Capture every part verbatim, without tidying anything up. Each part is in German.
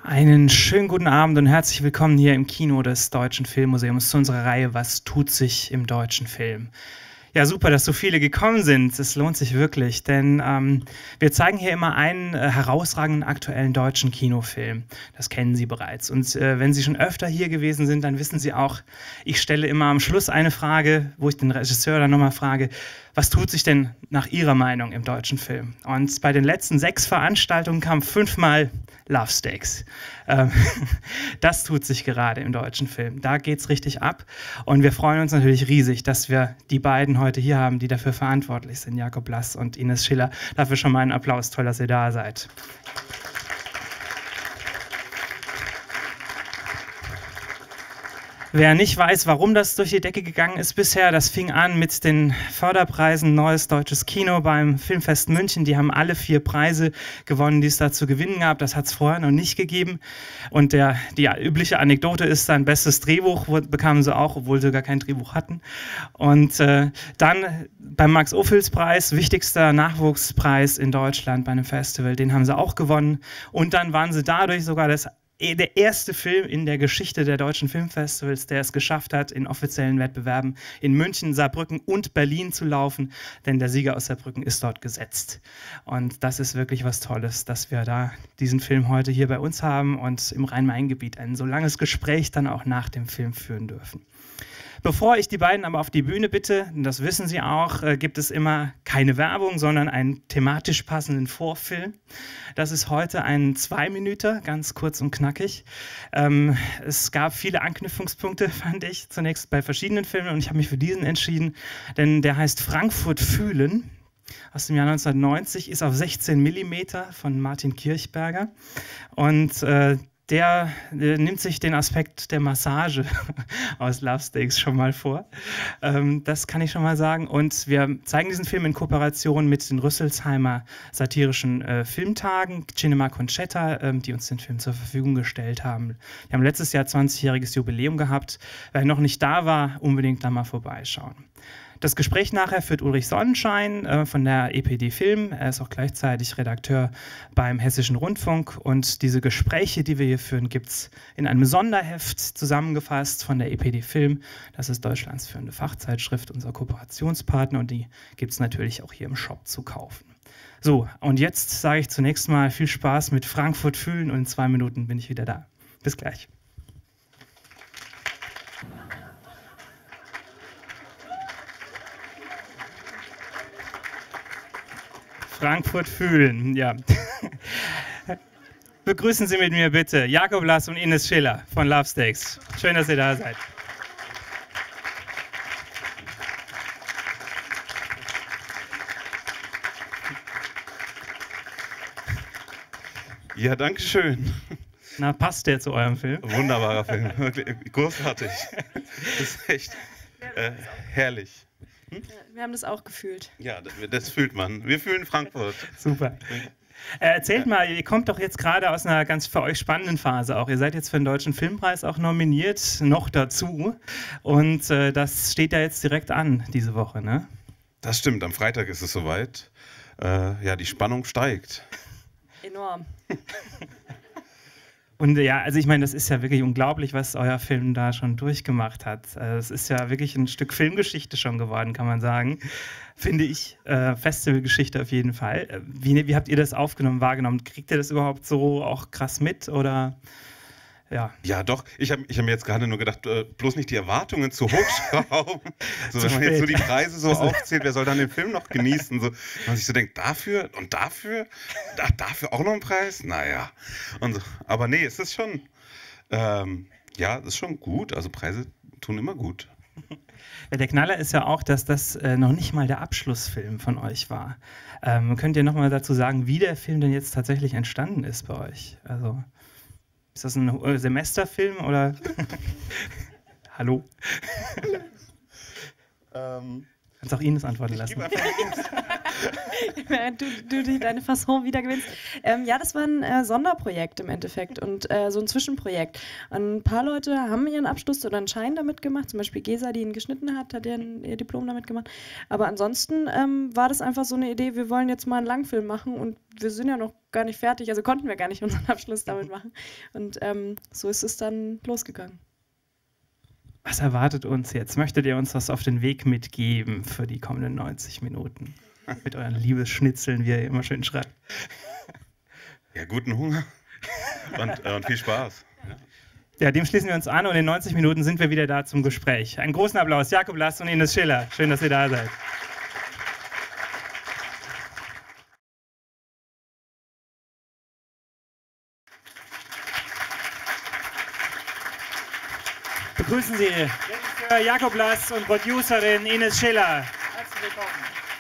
Einen schönen guten Abend und herzlich willkommen hier im Kino des Deutschen Filmmuseums zu unserer Reihe Was tut sich im deutschen Film? Ja, super, dass so viele gekommen sind. Es lohnt sich wirklich, denn ähm, wir zeigen hier immer einen äh, herausragenden aktuellen deutschen Kinofilm. Das kennen Sie bereits. Und äh, wenn Sie schon öfter hier gewesen sind, dann wissen Sie auch, ich stelle immer am Schluss eine Frage, wo ich den Regisseur dann nochmal frage, was tut sich denn nach Ihrer Meinung im deutschen Film? Und bei den letzten sechs Veranstaltungen kam fünfmal Love Stakes. Ähm, das tut sich gerade im deutschen Film. Da geht es richtig ab. Und wir freuen uns natürlich riesig, dass wir die beiden heute hier haben, die dafür verantwortlich sind, Jakob Lass und Ines Schiller. Dafür schon mal einen Applaus. Toll, dass ihr da seid. Wer nicht weiß, warum das durch die Decke gegangen ist bisher, das fing an mit den Förderpreisen Neues Deutsches Kino beim Filmfest München. Die haben alle vier Preise gewonnen, die es da zu gewinnen gab. Das hat es vorher noch nicht gegeben. Und der, die übliche Anekdote ist, sein bestes Drehbuch bekamen sie auch, obwohl sie gar kein Drehbuch hatten. Und äh, dann beim Max-Ophüls-Preis, wichtigster Nachwuchspreis in Deutschland bei einem Festival, den haben sie auch gewonnen. Und dann waren sie dadurch sogar das der erste Film in der Geschichte der deutschen Filmfestivals, der es geschafft hat, in offiziellen Wettbewerben in München, Saarbrücken und Berlin zu laufen, denn der Sieger aus Saarbrücken ist dort gesetzt. Und das ist wirklich was Tolles, dass wir da diesen Film heute hier bei uns haben und im Rhein-Main-Gebiet ein so langes Gespräch dann auch nach dem Film führen dürfen. Bevor ich die beiden aber auf die Bühne bitte, das wissen Sie auch, äh, gibt es immer keine Werbung, sondern einen thematisch passenden Vorfilm. Das ist heute ein Zwei-Minüter, ganz kurz und knackig. Ähm, es gab viele Anknüpfungspunkte, fand ich, zunächst bei verschiedenen Filmen und ich habe mich für diesen entschieden, denn der heißt Frankfurt fühlen. Aus dem Jahr neunzehnhundertneunzig, ist auf sechzehn Millimeter von Martin Kirchberger und äh, Der, der nimmt sich den Aspekt der Massage aus Love Stakes schon mal vor. Ähm, das kann ich schon mal sagen. Und wir zeigen diesen Film in Kooperation mit den Rüsselsheimer satirischen äh, Filmtagen, Cinema Concetta, ähm, die uns den Film zur Verfügung gestellt haben. Wir haben letztes Jahr zwanzigjähriges Jubiläum gehabt. Wer noch nicht da war, unbedingt da mal vorbeischauen. Das Gespräch nachher führt Ulrich Sonnenschein äh, von der E P D Film. Er ist auch gleichzeitig Redakteur beim Hessischen Rundfunk. Und diese Gespräche, die wir hier führen, gibt es in einem Sonderheft zusammengefasst von der E P D Film. Das ist Deutschlands führende Fachzeitschrift, unser Kooperationspartner. Und die gibt es natürlich auch hier im Shop zu kaufen. So, und jetzt sage ich zunächst mal viel Spaß mit Frankfurt fühlen und in zwei Minuten bin ich wieder da. Bis gleich. Frankfurt fühlen, ja. Begrüßen Sie mit mir bitte Jakob Lass und Ines Schiller von Love Stakes. Schön, dass ihr da seid. Ja, danke schön. Na, passt der zu eurem Film? Wunderbarer Film, wirklich großartig. Das ist echt äh, herrlich. Hm? Wir haben das auch gefühlt. Ja, das, das fühlt man. Wir fühlen Frankfurt. Super. Äh, erzählt mal, ihr kommt doch jetzt gerade aus einer ganz für euch spannenden Phase auch. Ihr seid jetzt für den Deutschen Filmpreis auch nominiert, noch dazu. Und äh, das steht ja jetzt direkt an diese Woche, ne? Das stimmt, am Freitag ist es soweit. Äh, ja, die Spannung steigt. Enorm. Und ja, also ich meine, das ist ja wirklich unglaublich, was euer Film da schon durchgemacht hat. Es ist ja wirklich ein Stück Filmgeschichte schon geworden, kann man sagen. Finde ich. Äh, Festivalgeschichte auf jeden Fall. Wie, wie habt ihr das aufgenommen, wahrgenommen? Kriegt ihr das überhaupt so auch krass mit oder... Ja. Ja, doch. Ich habe ich hab mir jetzt gerade nur gedacht, äh, bloß nicht die Erwartungen zu hoch schrauben. So, wenn man jetzt so die Preise so aufzählt, wer soll dann den Film noch genießen? So, wenn man sich so denkt, dafür und dafür? Da, dafür auch noch ein Preis? Naja. Und so. Aber nee, es ist schon, ähm, ja, es ist schon gut. Also Preise tun immer gut. Ja, der Knaller ist ja auch, dass das äh, noch nicht mal der Abschlussfilm von euch war. Ähm, könnt ihr noch mal dazu sagen, wie der Film denn jetzt tatsächlich entstanden ist bei euch? Also... Ist das ein Semesterfilm oder? Hallo? ähm, Kannst auch Ines antworten lassen. während du, du die, deine Fasson wiedergewinnst. Ähm, ja, das war ein äh, Sonderprojekt im Endeffekt und äh, so ein Zwischenprojekt. Und ein paar Leute haben ihren Abschluss oder einen Schein damit gemacht, zum Beispiel Gesa, die ihn geschnitten hat, hat ihren, ihr Diplom damit gemacht. Aber ansonsten ähm, war das einfach so eine Idee, wir wollen jetzt mal einen Langfilm machen und wir sind ja noch gar nicht fertig, also konnten wir gar nicht unseren Abschluss damit machen. Und ähm, so ist es dann losgegangen. Was erwartet uns jetzt? Möchtet ihr uns was auf den Weg mitgeben für die kommenden neunzig Minuten? Mit euren Liebesschnitzeln, wie ihr immer schön schreibt. Ja, guten Hunger und, äh, und viel Spaß. Ja. Ja, dem schließen wir uns an und in neunzig Minuten sind wir wieder da zum Gespräch. Einen großen Applaus, Jakob Lass und Ines Schiller. Schön, dass ihr da seid. Begrüßen Sie Regisseur Jakob Lass und Producerin Ines Schiller. Herzlich willkommen.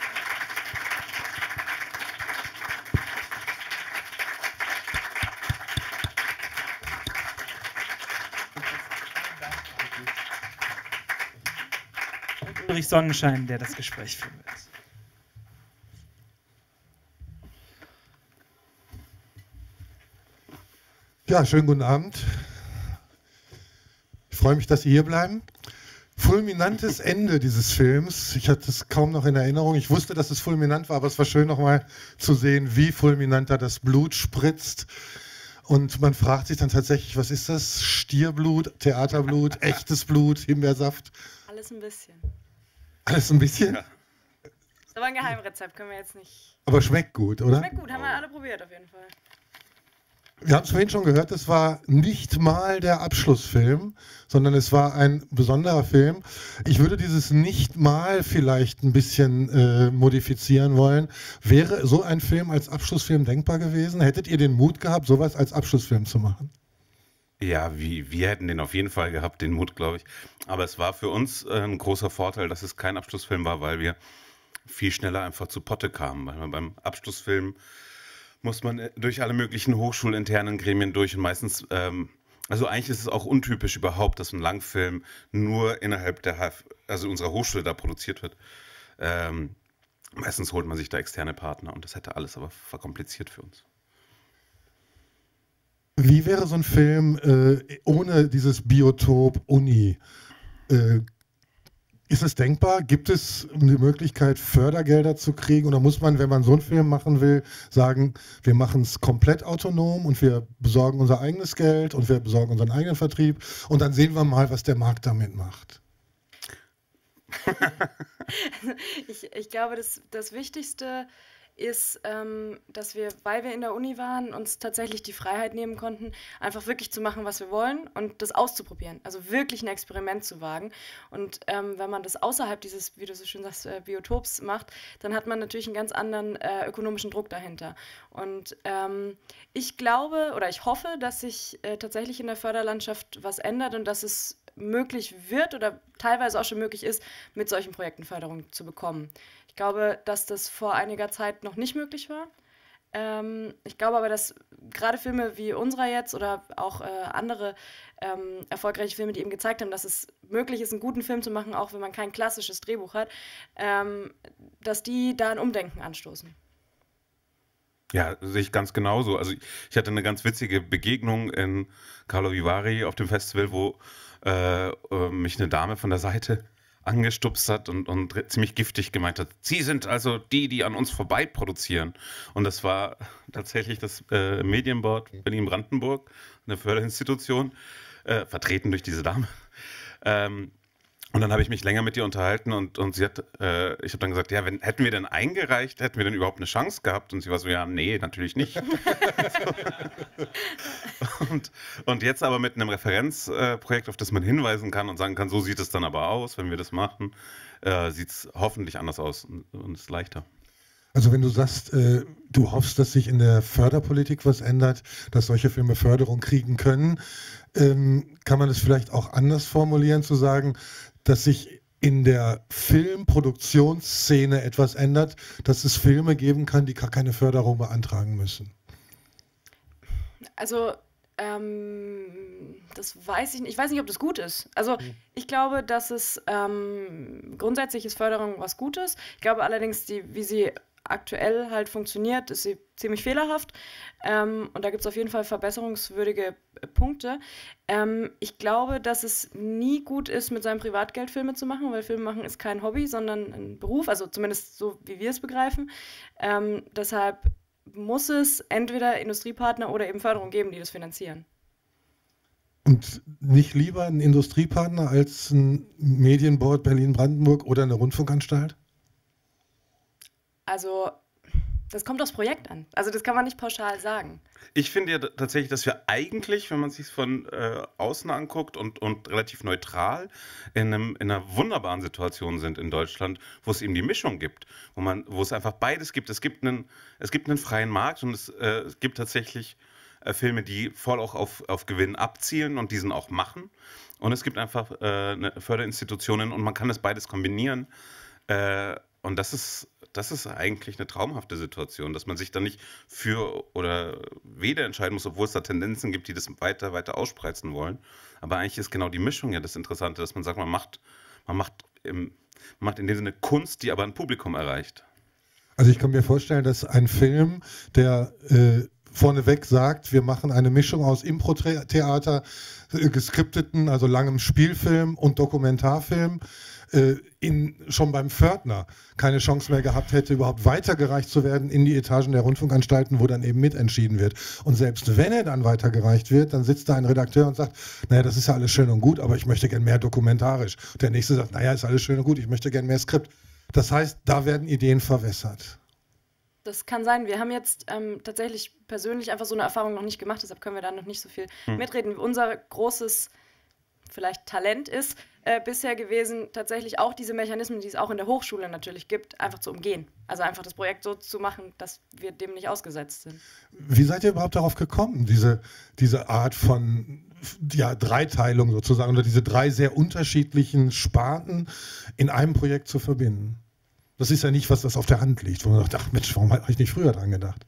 Und Ulrich Sonnenschein, der das Gespräch führen wird. Ja, schönen guten Abend. Ich freue mich, dass Sie hier bleiben. Fulminantes Ende dieses Films. Ich hatte es kaum noch in Erinnerung. Ich wusste, dass es fulminant war, aber es war schön nochmal zu sehen, wie fulminant da das Blut spritzt. Und man fragt sich dann tatsächlich, was ist das? Stierblut, Theaterblut, echtes Blut, Himbeersaft? Alles ein bisschen. Alles ein bisschen? Ja. Das ist aber ein Geheimrezept, können wir jetzt nicht... Aber schmeckt gut, oder? Schmeckt gut, haben wir alle probiert auf jeden Fall. Wir haben es vorhin schon gehört, es war nicht mal der Abschlussfilm, sondern es war ein besonderer Film. Ich würde dieses nicht mal vielleicht ein bisschen äh, modifizieren wollen. Wäre so ein Film als Abschlussfilm denkbar gewesen? Hättet ihr den Mut gehabt, sowas als Abschlussfilm zu machen? Ja, wie, wir hätten den auf jeden Fall gehabt, den Mut, glaube ich. Aber es war für uns äh, ein großer Vorteil, dass es kein Abschlussfilm war, weil wir viel schneller einfach zu Potte kamen. Weil man beim Abschlussfilm muss man durch alle möglichen hochschulinternen Gremien durch und meistens, ähm, also eigentlich ist es auch untypisch überhaupt, dass ein Langfilm nur innerhalb der, also unserer Hochschule da produziert wird. Ähm, meistens holt man sich da externe Partner und das hätte alles aber verkompliziert für uns. Wie wäre so ein Film äh, ohne dieses Biotop Uni? Äh, Ist es denkbar? Gibt es eine Möglichkeit, Fördergelder zu kriegen? Oder muss man, wenn man so einen Film machen will, sagen, wir machen es komplett autonom und wir besorgen unser eigenes Geld und wir besorgen unseren eigenen Vertrieb und dann sehen wir mal, was der Markt damit macht? ich, ich glaube, das, das Wichtigste ist, ähm, dass wir, weil wir in der Uni waren, uns tatsächlich die Freiheit nehmen konnten, einfach wirklich zu machen, was wir wollen und das auszuprobieren. Also wirklich ein Experiment zu wagen. Und ähm, wenn man das außerhalb dieses, wie du so schön sagst, äh, Biotops macht, dann hat man natürlich einen ganz anderen äh, ökonomischen Druck dahinter. Und ähm, ich glaube oder ich hoffe, dass sich äh, tatsächlich in der Förderlandschaft was ändert und dass es möglich wird oder teilweise auch schon möglich ist, mit solchen Projekten Förderung zu bekommen. Ich glaube, dass das vor einiger Zeit noch nicht möglich war. Ähm, ich glaube aber, dass gerade Filme wie unserer jetzt oder auch äh, andere ähm, erfolgreiche Filme, die eben gezeigt haben, dass es möglich ist, einen guten Film zu machen, auch wenn man kein klassisches Drehbuch hat, ähm, dass die da ein Umdenken anstoßen. Ja, sehe ich ganz genauso. Also ich hatte eine ganz witzige Begegnung in Carlo Vivari auf dem Festival, wo äh, äh, mich eine Dame von der Seite angestupst hat und, und ziemlich giftig gemeint hat, Sie sind also die, die an uns vorbei produzieren. Und das war tatsächlich das äh, Medienboard Berlin-Brandenburg, eine Förderinstitution, äh, vertreten durch diese Dame. Ähm, und dann habe ich mich länger mit ihr unterhalten und, und sie hat, äh, ich habe dann gesagt, ja, wenn, hätten wir denn eingereicht, hätten wir denn überhaupt eine Chance gehabt? Und sie war so, ja, nee, natürlich nicht. und, und jetzt aber mit einem Referenzprojekt, äh, auf das man hinweisen kann und sagen kann, so sieht es dann aber aus, wenn wir das machen, äh, sieht es hoffentlich anders aus und, und ist leichter. Also wenn du sagst, äh, du hoffst, dass sich in der Förderpolitik was ändert, dass solche Filme Förderung kriegen können, ähm, kann man es vielleicht auch anders formulieren, zu sagen, dass sich in der Filmproduktionsszene etwas ändert, dass es Filme geben kann, die gar keine Förderung beantragen müssen? Also ähm, das weiß ich nicht. Ich weiß nicht, ob das gut ist. Also ich glaube, dass es ähm, grundsätzlich ist Förderung was Gutes. Ich glaube allerdings, die, wie sie aktuell halt funktioniert, ist sie ziemlich fehlerhaft. Ähm, und da gibt es auf jeden Fall verbesserungswürdige äh, Punkte. Ähm, ich glaube, dass es nie gut ist, mit seinem Privatgeld Filme zu machen, weil Filme machen ist kein Hobby, sondern ein Beruf, also zumindest so, wie wir es begreifen. Ähm, deshalb muss es entweder Industriepartner oder eben Förderung geben, die das finanzieren. Und nicht lieber ein Industriepartner als ein Medienboard Berlin-Brandenburg oder eine Rundfunkanstalt? Also, das kommt aufs Projekt an. Also, das kann man nicht pauschal sagen. Ich finde ja tatsächlich, dass wir eigentlich, wenn man sich von äh, außen anguckt und, und relativ neutral in, einem, in einer wunderbaren Situation sind in Deutschland, wo es eben die Mischung gibt, wo man, wo es einfach beides gibt. Es gibt einen, es gibt einen freien Markt und es, äh, es gibt tatsächlich äh, Filme, die voll auch auf, auf Gewinn abzielen und diesen auch machen. Und es gibt einfach äh, eine Förderinstitutionen und man kann das beides kombinieren. Äh, und das ist Das ist eigentlich eine traumhafte Situation, dass man sich dann nicht für oder weder entscheiden muss, obwohl es da Tendenzen gibt, die das weiter, weiter ausspreizen wollen. Aber eigentlich ist genau die Mischung ja das Interessante, dass man sagt, man macht, man macht, im, man macht in dem Sinne Kunst, die aber ein Publikum erreicht. Also ich kann mir vorstellen, dass ein Film, der äh, vorneweg sagt, wir machen eine Mischung aus Impro-Theater, äh, geskripteten, also langem Spielfilm und Dokumentarfilm, In, schon beim Pförtner keine Chance mehr gehabt hätte, überhaupt weitergereicht zu werden in die Etagen der Rundfunkanstalten, wo dann eben mitentschieden wird. Und selbst wenn er dann weitergereicht wird, dann sitzt da ein Redakteur und sagt, naja, das ist ja alles schön und gut, aber ich möchte gern mehr dokumentarisch. Und der nächste sagt, naja, ist alles schön und gut, ich möchte gern mehr Skript. Das heißt, da werden Ideen verwässert. Das kann sein. Wir haben jetzt ähm, tatsächlich persönlich einfach so eine Erfahrung noch nicht gemacht, deshalb können wir da noch nicht so viel hm. mitreden. Unser großes vielleicht Talent ist äh, bisher gewesen, tatsächlich auch diese Mechanismen, die es auch in der Hochschule natürlich gibt, einfach zu umgehen. Also einfach das Projekt so zu machen, dass wir dem nicht ausgesetzt sind. Wie seid ihr überhaupt darauf gekommen, diese, diese Art von ja, Dreiteilung sozusagen oder diese drei sehr unterschiedlichen Sparten in einem Projekt zu verbinden? Das ist ja nicht was, das auf der Hand liegt, wo man sagt, ach Mensch, warum habe ich nicht früher dran gedacht?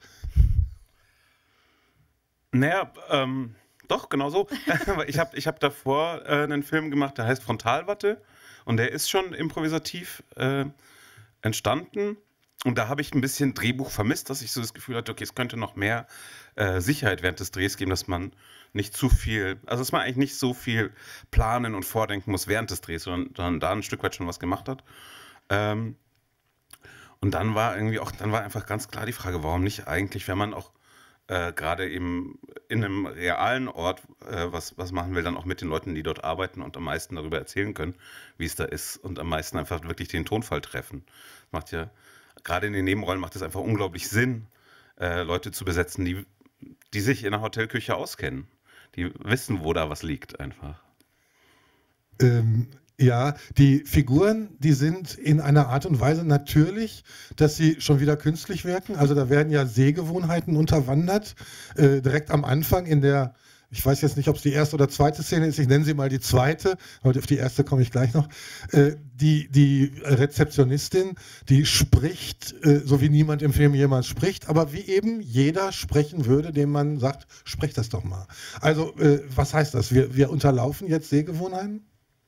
Naja, ähm... Doch, genau so. ich habe ich hab davor äh, einen Film gemacht, der heißt Frontalwatte und der ist schon improvisativ äh, entstanden und da habe ich ein bisschen Drehbuch vermisst, dass ich so das Gefühl hatte, okay, es könnte noch mehr äh, Sicherheit während des Drehs geben, dass man nicht zu viel, also dass man eigentlich nicht so viel planen und vordenken muss während des Drehs, sondern, sondern da ein Stück weit schon was gemacht hat. Ähm, und dann war irgendwie auch, dann war einfach ganz klar die Frage, warum nicht eigentlich, wenn man auch Äh, gerade eben in einem realen Ort äh, was, was machen will, dann auch mit den Leuten, die dort arbeiten und am meisten darüber erzählen können, wie es da ist und am meisten einfach wirklich den Tonfall treffen. Macht ja, gerade in den Nebenrollen macht es einfach unglaublich Sinn, äh, Leute zu besetzen, die, die sich in der Hotelküche auskennen, die wissen, wo da was liegt einfach. Ähm, ja, die Figuren, die sind in einer Art und Weise natürlich, dass sie schon wieder künstlich wirken. Also da werden ja Sehgewohnheiten unterwandert. Äh, direkt am Anfang in der, ich weiß jetzt nicht, ob es die erste oder zweite Szene ist, ich nenne sie mal die zweite, aber auf die erste komme ich gleich noch. Äh, die, die Rezeptionistin, die spricht, äh, so wie niemand im Film jemals spricht, aber wie eben jeder sprechen würde, dem man sagt, sprech das doch mal. Also äh, was heißt das? Wir, wir unterlaufen jetzt Sehgewohnheiten?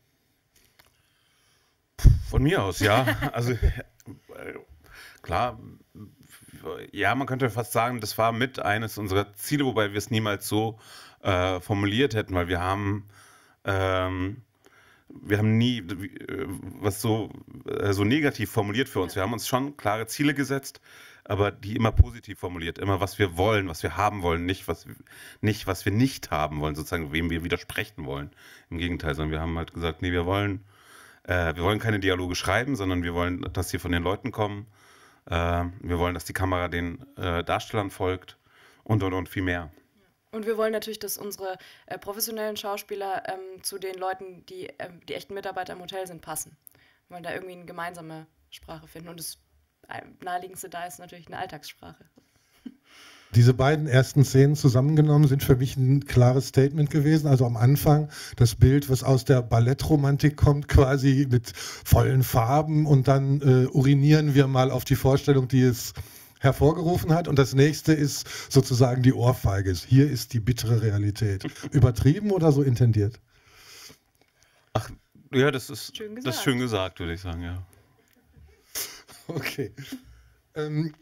Von mir aus, ja. Also äh, klar, ja, man könnte fast sagen, das war mit eines unserer Ziele, wobei wir es niemals so äh, formuliert hätten, weil wir haben, ähm, wir haben nie äh, was so, äh, so negativ formuliert für uns. Wir haben uns schon klare Ziele gesetzt, aber die immer positiv formuliert, immer was wir wollen, was wir haben wollen, nicht was, nicht was wir nicht haben wollen, sozusagen, wem wir widersprechen wollen. Im Gegenteil, sondern wir haben halt gesagt, nee, wir wollen Äh, wir wollen keine Dialoge schreiben, sondern wir wollen, dass sie von den Leuten kommen. Äh, wir wollen, dass die Kamera den äh, Darstellern folgt und, und, und viel mehr. Und wir wollen natürlich, dass unsere äh, professionellen Schauspieler ähm, zu den Leuten, die äh, die echten Mitarbeiter im Hotel sind, passen. Wir wollen da irgendwie eine gemeinsame Sprache finden. Und das naheliegendste da ist natürlich eine Alltagssprache. Diese beiden ersten Szenen zusammengenommen sind für mich ein klares Statement gewesen. Also am Anfang das Bild, was aus der Ballettromantik kommt, quasi mit vollen Farben und dann äh, urinieren wir mal auf die Vorstellung, die es hervorgerufen hat. Und das nächste ist sozusagen die Ohrfeige. Hier ist die bittere Realität. Übertrieben oder so intendiert? Ach, ja, das ist schön gesagt, das ist schön gesagt, würde ich sagen, ja. Okay. Ähm,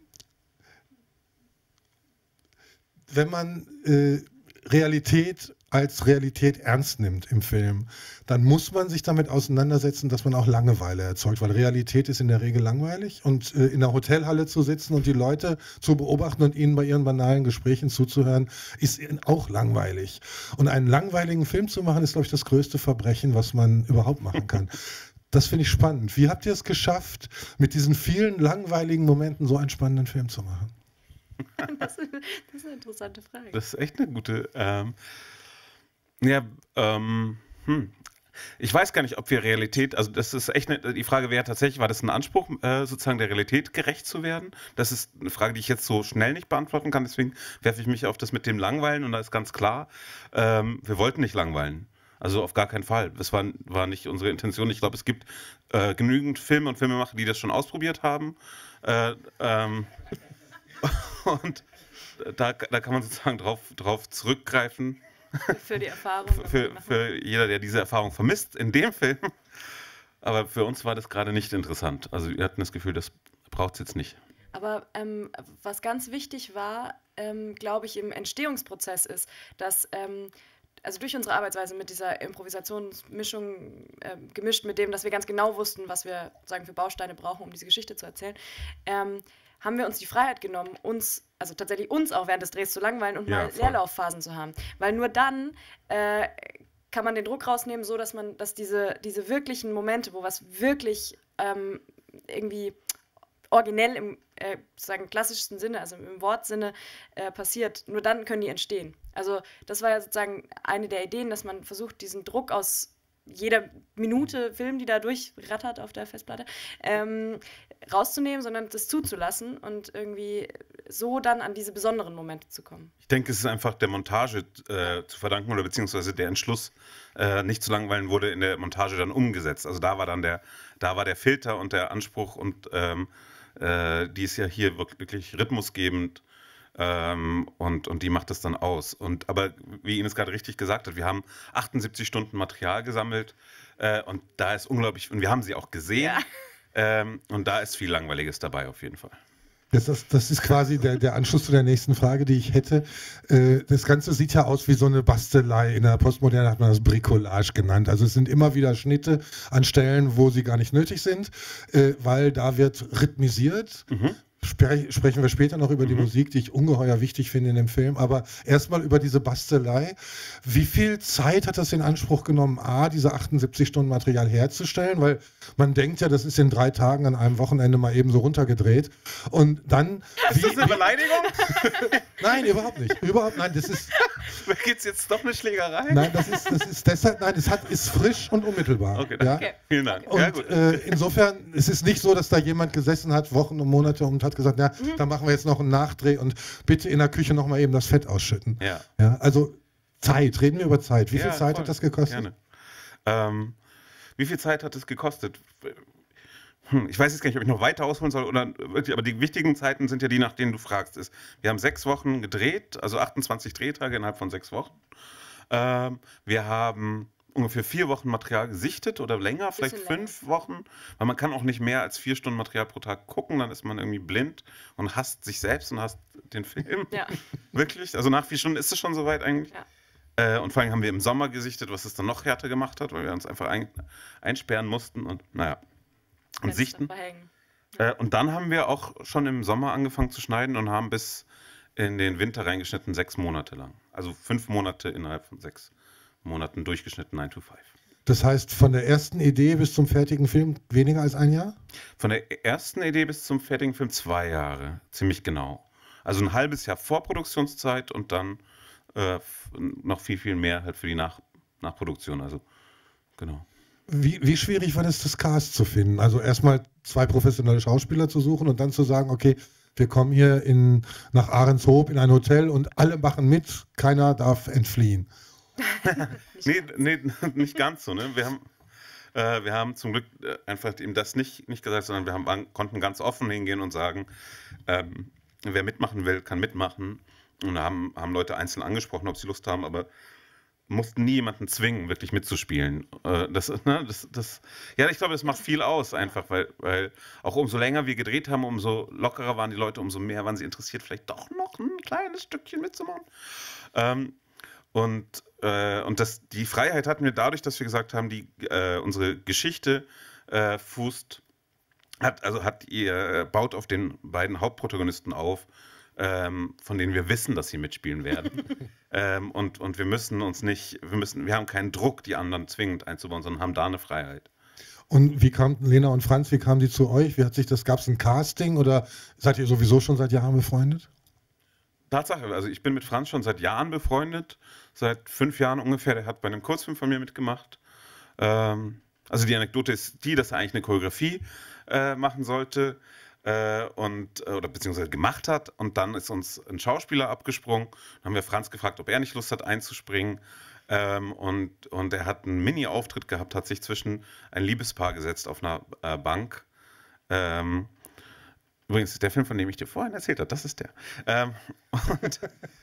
wenn man äh, Realität als Realität ernst nimmt im Film, dann muss man sich damit auseinandersetzen, dass man auch Langeweile erzeugt, weil Realität ist in der Regel langweilig und äh, in der Hotelhalle zu sitzen und die Leute zu beobachten und ihnen bei ihren banalen Gesprächen zuzuhören, ist auch langweilig. Und einen langweiligen Film zu machen, ist, glaube ich, das größte Verbrechen, was man überhaupt machen kann. Das finde ich spannend. Wie habt ihr es geschafft, mit diesen vielen langweiligen Momenten so einen spannenden Film zu machen? Das, das ist eine interessante Frage. Das ist echt eine gute... Ähm Ja, ähm, hm. Ich weiß gar nicht, ob wir Realität, also das ist echt, eine, die Frage wäre tatsächlich, war das ein Anspruch, äh, sozusagen der Realität gerecht zu werden? Das ist eine Frage, die ich jetzt so schnell nicht beantworten kann, deswegen werfe ich mich auf das mit dem Langweilen und da ist ganz klar, ähm, wir wollten nicht langweilen. Also auf gar keinen Fall. Das war, war nicht unsere Intention. Ich glaube, es gibt äh, genügend Filme und Filmemacher, die das schon ausprobiert haben. Äh, ähm, und da, da kann man sozusagen drauf, drauf zurückgreifen. Für die Erfahrung. Für, für jeder, der diese Erfahrung vermisst in dem Film. Aber für uns war das gerade nicht interessant. Also wir hatten das Gefühl, das braucht es jetzt nicht. Aber ähm, was ganz wichtig war, ähm, glaube ich, im Entstehungsprozess ist, dass ähm, also durch unsere Arbeitsweise mit dieser Improvisationsmischung äh, gemischt mit dem, dass wir ganz genau wussten, was wir sagen für Bausteine brauchen, um diese Geschichte zu erzählen, ähm, haben wir uns die Freiheit genommen, uns, also tatsächlich uns auch während des Drehs zu langweilen und Ja, mal voll. Leerlaufphasen zu haben. Weil nur dann äh, kann man den Druck rausnehmen, so dass man, dass diese, diese wirklichen Momente, wo was wirklich ähm, irgendwie originell im äh, sozusagen klassischsten Sinne, also im Wortsinne äh, passiert, nur dann können die entstehen. Also das war ja sozusagen eine der Ideen, dass man versucht, diesen Druck aus jeder Minute Film, die da durchrattert auf der Festplatte, ähm, rauszunehmen, sondern das zuzulassen und irgendwie so dann an diese besonderen Momente zu kommen. Ich denke, es ist einfach der Montage äh, zu verdanken oder beziehungsweise der Entschluss, äh, nicht zu langweilen, wurde in der Montage dann umgesetzt. Also da war dann der, da war der Filter und der Anspruch und ähm, äh, die ist ja hier wirklich rhythmusgebend. Ähm, und, und die macht das dann aus. Und, aber wie Ines gerade richtig gesagt hat, wir haben achtundsiebzig Stunden Material gesammelt äh, und da ist unglaublich, und wir haben sie auch gesehen, Ja. ähm, und da ist viel Langweiliges dabei auf jeden Fall. Das ist, das ist quasi der, der Anschluss zu der nächsten Frage, die ich hätte. Äh, das Ganze sieht ja aus wie so eine Bastelei. In der Postmoderne hat man das Bricolage genannt. Also es sind immer wieder Schnitte an Stellen, wo sie gar nicht nötig sind, äh, weil da wird rhythmisiert. Mhm. Spre sprechen wir später noch über die Mhm. Musik, die ich ungeheuer wichtig finde in dem Film. Aber erstmal über diese Bastelei. Wie viel Zeit hat das in Anspruch genommen, A, diese achtundsiebzig Stunden Material herzustellen? Weil man denkt ja, das ist in drei Tagen an einem Wochenende mal eben so runtergedreht. Und dann... Ist das eine Beleidigung? Nein, überhaupt nicht. Überhaupt, nein, das ist... Da gibt es jetzt doch eine Schlägerei? Nein, das ist, das ist deshalb, nein, es hat, ist frisch und unmittelbar. Okay, ja? Okay. Vielen Dank. Und Ja, gut. äh, insofern, es ist nicht so, dass da jemand gesessen hat, Wochen und Monate und hat gesagt, ja, Mhm. da machen wir jetzt noch einen Nachdreh und bitte in der Küche noch mal eben das Fett ausschütten. Ja. Ja, also Zeit, reden wir über Zeit. Wie viel Ja, Zeit voll. hat das gekostet? Gerne. Ähm, wie viel Zeit hat es gekostet? Hm, ich weiß jetzt gar nicht, ob ich noch weiter ausholen soll, oder wirklich, aber die wichtigen Zeiten sind ja die, nach denen du fragst. Ist, wir haben sechs Wochen gedreht, also achtundzwanzig Drehtage innerhalb von sechs Wochen. Ähm, wir haben ungefähr vier Wochen Material gesichtet oder länger, vielleicht Bisschen fünf Wochen, weil man kann auch nicht mehr als vier Stunden Material pro Tag gucken, dann ist man irgendwie blind und hasst sich selbst und hasst den Film. Ja. Wirklich, also nach vier Stunden ist es schon soweit eigentlich. Ja. Äh, und vor allem haben wir im Sommer gesichtet, was es dann noch härter gemacht hat, weil wir uns einfach ein, einsperren mussten und naja, und Fenster sichten. verhängen. Äh, und dann haben wir auch schon im Sommer angefangen zu schneiden und haben bis in den Winter reingeschnitten, sechs Monate lang. Also fünf Monate innerhalb von sechs Monaten durchgeschnitten, nine to five. Das heißt, von der ersten Idee bis zum fertigen Film weniger als ein Jahr? Von der ersten Idee bis zum fertigen Film zwei Jahre, ziemlich genau. Also ein halbes Jahr Vorproduktionszeit und dann äh, noch viel, viel mehr halt für die Nach Nachproduktion. Also genau. Wie, wie schwierig war das, das Cast zu finden? Also erstmal zwei professionelle Schauspieler zu suchen und dann zu sagen, okay, wir kommen hier in, nach Ahrenshoop in ein Hotel und alle machen mit, keiner darf entfliehen. Nee, nee, nicht ganz so. Ne? Wir haben, äh, wir haben zum Glück äh, einfach ihm das nicht, nicht gesagt, sondern wir haben, konnten ganz offen hingehen und sagen, ähm, wer mitmachen will, kann mitmachen. Und da haben, haben Leute einzeln angesprochen, ob sie Lust haben, aber mussten nie jemanden zwingen, wirklich mitzuspielen. Äh, das, ne, das, das, ja, ich glaube, das macht viel aus einfach, weil, weil auch umso länger wir gedreht haben, umso lockerer waren die Leute, umso mehr waren sie interessiert, vielleicht doch noch ein kleines Stückchen mitzumachen. Ähm, und äh, und das, die Freiheit hatten wir dadurch, dass wir gesagt haben, die, äh, unsere Geschichte äh, fußt, hat, also hat ihr, baut auf den beiden Hauptprotagonisten auf, ähm, von denen wir wissen, dass sie mitspielen werden. ähm, und, und wir müssen uns nicht, wir müssen, wir haben keinen Druck, die anderen zwingend einzubauen, sondern haben da eine Freiheit. Und wie kam Lena und Franz, wie kamen die zu euch? Wie hat sich das, gab es ein Casting oder seid ihr sowieso schon seit Jahren befreundet? Tatsache, also ich bin mit Franz schon seit Jahren befreundet, seit fünf Jahren ungefähr. Der hat bei einem Kurzfilm von mir mitgemacht. Ähm, also die Anekdote ist die, dass er eigentlich eine Choreografie äh, machen sollte. Äh, und, oder beziehungsweise gemacht hat, und dann ist uns ein Schauspieler abgesprungen. Dann haben wir Franz gefragt, ob er nicht Lust hat einzuspringen, ähm, und, und er hat einen Mini-Auftritt gehabt, hat sich zwischen ein Liebespaar gesetzt auf einer äh, Bank. Ähm, übrigens ist der Film, von dem ich dir vorhin erzählt habe, das ist der. Ähm, und,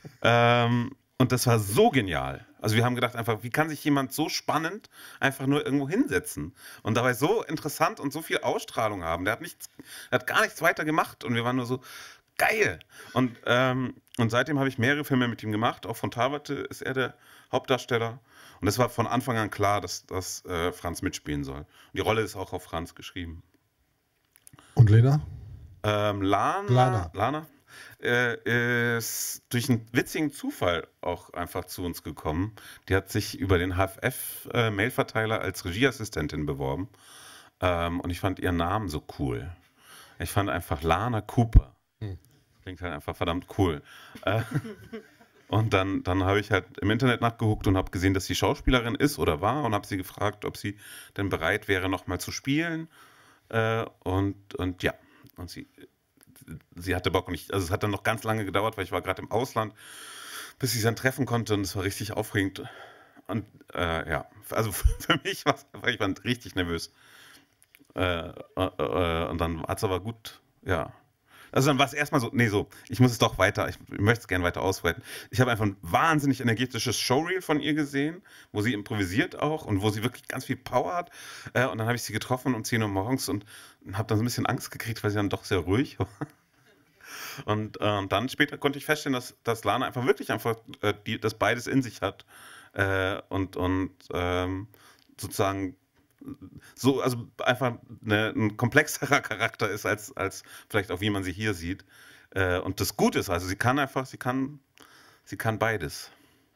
ähm, Und das war so genial. Also wir haben gedacht einfach, wie kann sich jemand so spannend einfach nur irgendwo hinsetzen und dabei so interessant und so viel Ausstrahlung haben. Der hat nichts, der hat gar nichts weiter gemacht und wir waren nur so, geil. Und, ähm, und seitdem habe ich mehrere Filme mit ihm gemacht. Auch von Tawate ist er der Hauptdarsteller. Und es war von Anfang an klar, dass, dass äh, Franz mitspielen soll. Und die Rolle ist auch auf Franz geschrieben. Und Lena? Ähm, Lana, Lana. Lana äh, ist durch einen witzigen Zufall auch einfach zu uns gekommen. Die hat sich über den H F F-Mailverteiler als Regieassistentin beworben. Ähm, und ich fand ihren Namen so cool. Ich fand einfach Lana Cooper. Hm. Klingt halt einfach verdammt cool. äh, und dann, dann habe ich halt im Internet nachgeguckt und habe gesehen, dass sie Schauspielerin ist oder war, und habe sie gefragt, ob sie denn bereit wäre, nochmal zu spielen. Äh, und, und ja, und sie, sie hatte Bock. Und ich, also es hat dann noch ganz lange gedauert, weil ich war gerade im Ausland, bis ich sie dann treffen konnte, und es war richtig aufregend. Und äh, ja, also für mich war es einfach, ich war richtig nervös. Äh, äh, und dann hat es aber gut, ja. Also dann war es erstmal so, nee, so, ich muss es doch weiter, ich möchte es gerne weiter ausweiten. Ich habe einfach ein wahnsinnig energetisches Showreel von ihr gesehen, wo sie improvisiert auch und wo sie wirklich ganz viel Power hat. Äh, und dann habe ich sie getroffen um zehn Uhr morgens und habe dann so ein bisschen Angst gekriegt, weil sie dann doch sehr ruhig war. Und, äh, und dann später konnte ich feststellen, dass, dass Lana einfach wirklich einfach äh, die, das beides in sich hat. Äh, und und ähm, sozusagen so, also einfach eine, ein komplexerer Charakter ist, als, als vielleicht auch wie man sie hier sieht. Äh, und das Gute ist, also sie kann einfach, sie kann, sie kann beides.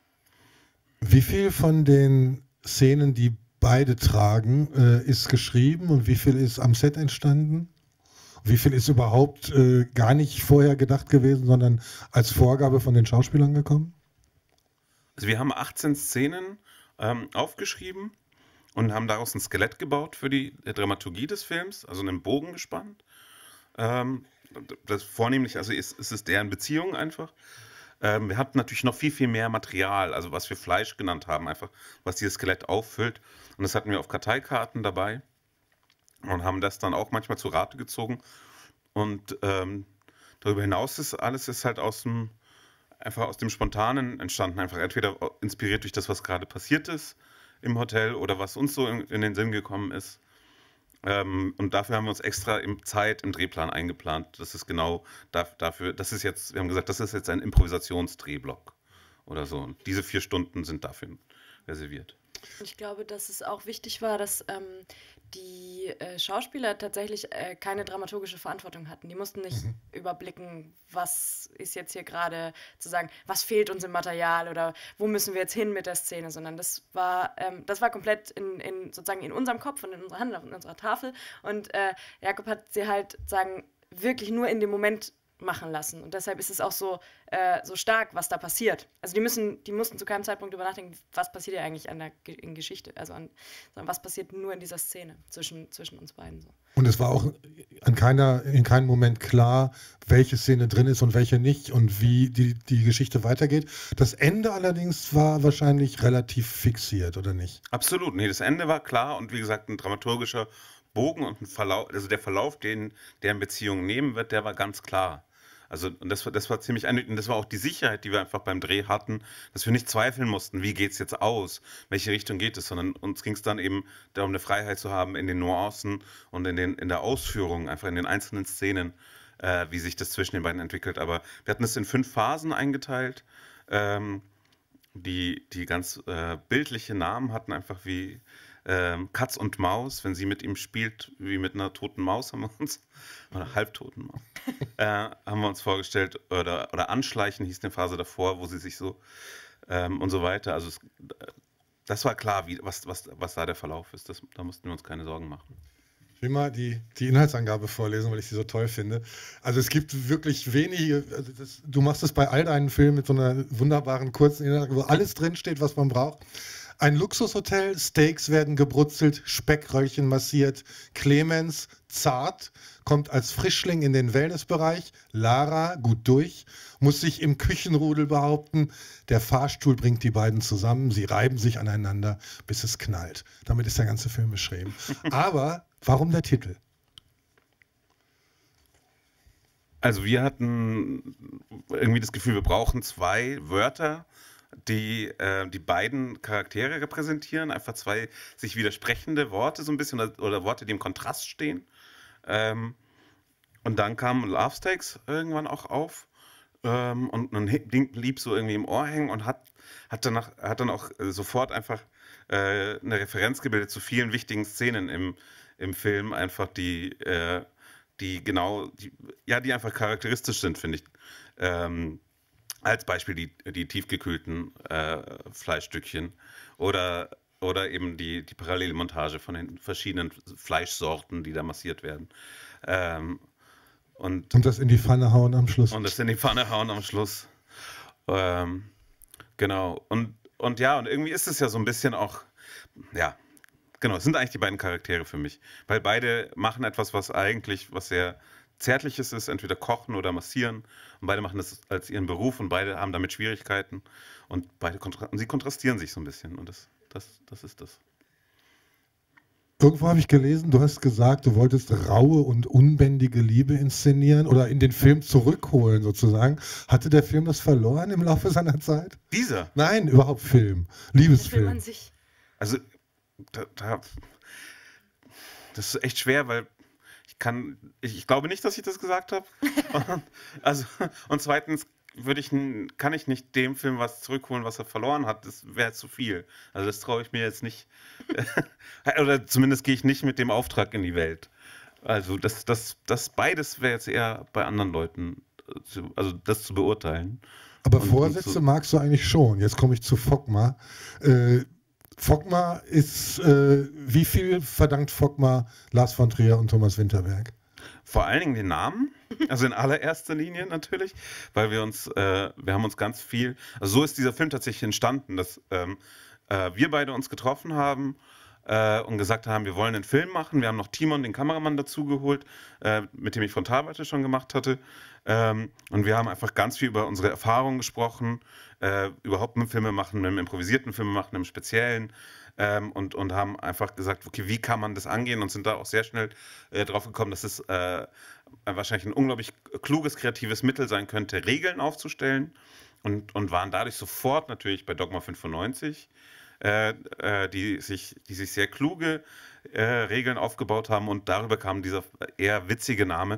Wie viel von den Szenen, die beide tragen, äh, ist geschrieben und wie viel ist am Set entstanden? Wie viel ist überhaupt äh, gar nicht vorher gedacht gewesen, sondern als Vorgabe von den Schauspielern gekommen? Also wir haben achtzehn Szenen ähm, aufgeschrieben und haben daraus ein Skelett gebaut für die Dramaturgie des Films, also einen Bogen gespannt. Ähm, das vornehmlich, also ist, ist es deren Beziehung einfach. Ähm, wir hatten natürlich noch viel, viel mehr Material, also was wir Fleisch genannt haben, einfach was dieses Skelett auffüllt. Und das hatten wir auf Karteikarten dabei und haben das dann auch manchmal zu Rate gezogen. Und ähm, darüber hinaus ist alles ist halt aus dem, einfach aus dem Spontanen entstanden, einfach entweder inspiriert durch das, was gerade passiert ist im Hotel oder was uns so in, in den Sinn gekommen ist. Ähm, und dafür haben wir uns extra im Zeit im Drehplan eingeplant. Das ist genau da, dafür, das ist jetzt, wir haben gesagt, das ist jetzt ein Improvisationsdrehblock oder so. Und diese vier Stunden sind dafür reserviert. Ich glaube, dass es auch wichtig war, dass ähm, die äh, Schauspieler tatsächlich äh, keine dramaturgische Verantwortung hatten. Die mussten nicht mhm. überblicken, was ist jetzt hier gerade, zu sagen, was fehlt uns im Material oder wo müssen wir jetzt hin mit der Szene, sondern das war, ähm, das war komplett in, in, sozusagen in unserem Kopf und in unserer Hand, in unserer Tafel. Und äh, Jakob hat sie halt, sagen, wirklich nur in dem Moment machen lassen. Und deshalb ist es auch so, äh, so stark, was da passiert. Also die müssen, die mussten zu keinem Zeitpunkt darüber nachdenken, was passiert ja eigentlich an der Ge in Geschichte, also an, sondern was passiert nur in dieser Szene zwischen, zwischen uns beiden. So. Und es war auch an keiner, in keinem Moment klar, welche Szene drin ist und welche nicht und wie die, die Geschichte weitergeht. Das Ende allerdings war wahrscheinlich relativ fixiert, oder nicht? Absolut. Nee, das Ende war klar und wie gesagt, ein dramaturgischer Bogen und ein Verlauf, also der Verlauf, den deren Beziehung nehmen wird, der war ganz klar. Also und das war, das war ziemlich einleuchtend. Und das war auch die Sicherheit, die wir einfach beim Dreh hatten, dass wir nicht zweifeln mussten, wie geht es jetzt aus, welche Richtung geht es, sondern uns ging es dann eben darum, eine Freiheit zu haben in den Nuancen und in, den, in der Ausführung, einfach in den einzelnen Szenen, äh, wie sich das zwischen den beiden entwickelt. Aber wir hatten es in fünf Phasen eingeteilt, ähm, die, die ganz äh, bildliche Namen hatten, einfach wie ähm, Katz und Maus. Wenn sie mit ihm spielt, wie mit einer toten Maus, haben wir uns, oder halbtoten Maus, äh, haben wir uns vorgestellt. Oder, oder Anschleichen hieß eine Phase davor, wo sie sich so ähm, und so weiter. Also es, das war klar, wie, was, was, was da der Verlauf ist. Das, da mussten wir uns keine Sorgen machen. Ich will mal die, die Inhaltsangabe vorlesen, weil ich sie so toll finde. Also es gibt wirklich wenige, also das, du machst es bei all deinen Filmen mit so einer wunderbaren kurzen Inhalt, wo alles drinsteht, was man braucht. Ein Luxushotel, Steaks werden gebrutzelt, Speckröllchen massiert, Clemens, zart, kommt als Frischling in den Wellnessbereich, Lara, gut durch, muss sich im Küchenrudel behaupten, der Fahrstuhl bringt die beiden zusammen, sie reiben sich aneinander, bis es knallt. Damit ist der ganze Film beschrieben. Aber warum der Titel? Also wir hatten irgendwie das Gefühl, wir brauchen zwei Wörter, die äh, die beiden Charaktere repräsentieren, einfach zwei sich widersprechende Worte so ein bisschen oder, oder Worte, die im Kontrast stehen. Ähm, und dann kam Love Steaks irgendwann auch auf ähm, und ein Ding blieb so irgendwie im Ohr hängen und hat, hat, danach, hat dann auch äh, sofort einfach äh, eine Referenz gebildet zu vielen wichtigen Szenen im, im Film, einfach die, äh, die genau, die, ja, die einfach charakteristisch sind, finde ich. Ähm, Als Beispiel die, die tiefgekühlten äh, Fleischstückchen oder, oder eben die, die parallele Montage von den verschiedenen Fleischsorten, die da massiert werden. Ähm, und, und das in die Pfanne hauen am Schluss. Und das in die Pfanne hauen am Schluss. Ähm, genau. Und, und ja, und irgendwie ist es ja so ein bisschen auch, ja, genau, es sind eigentlich die beiden Charaktere für mich. Weil beide machen etwas, was eigentlich, was sehr Zärtliches ist, entweder kochen oder massieren. Und beide machen das als ihren Beruf und beide haben damit Schwierigkeiten. Und, beide kontra- und sie kontrastieren sich so ein bisschen. Und das, das, das ist das. Irgendwo habe ich gelesen, du hast gesagt, du wolltest raue und unbändige Liebe inszenieren oder in den Film zurückholen sozusagen. Hatte der Film das verloren im Laufe seiner Zeit? Dieser? Nein, überhaupt Film. Liebesfilm. an sich. Also, da, da, das ist echt schwer, weil ich kann, ich, ich glaube nicht, dass ich das gesagt habe. und, also, und zweitens würde ich, kann ich nicht dem Film was zurückholen, was er verloren hat. Das wäre zu viel. Also das traue ich mir jetzt nicht. Oder zumindest gehe ich nicht mit dem Auftrag in die Welt. Also das, das, das beides wäre jetzt eher bei anderen Leuten, zu, also das zu beurteilen. Aber und, Vorsätze und so. Magst du eigentlich schon. Jetzt komme ich zu Fogma. Äh, Fogma ist, äh, wie viel verdankt Fogma Lars von Trier und Thomas Winterberg? Vor allen Dingen den Namen, also in allererster Linie natürlich, weil wir uns, äh, wir haben uns ganz viel, also so ist dieser Film tatsächlich entstanden, dass ähm, äh, wir beide uns getroffen haben äh, und gesagt haben, wir wollen einen Film machen. Wir haben noch Timon, den Kameramann, dazugeholt, äh, mit dem ich Frontalweite schon gemacht hatte. Ähm, und wir haben einfach ganz viel über unsere Erfahrungen gesprochen, äh, überhaupt mit dem Filmemachen, mit dem improvisierten Filmemachen im Speziellen. Ähm, und, und haben einfach gesagt, okay, wie kann man das angehen und sind da auch sehr schnell äh, drauf gekommen, dass es äh, wahrscheinlich ein unglaublich kluges, kreatives Mittel sein könnte, Regeln aufzustellen und, und waren dadurch sofort natürlich bei Dogma fünfundneunzig, äh, äh, die, sich, die sich sehr kluge äh, Regeln aufgebaut haben und darüber kam dieser eher witzige Name.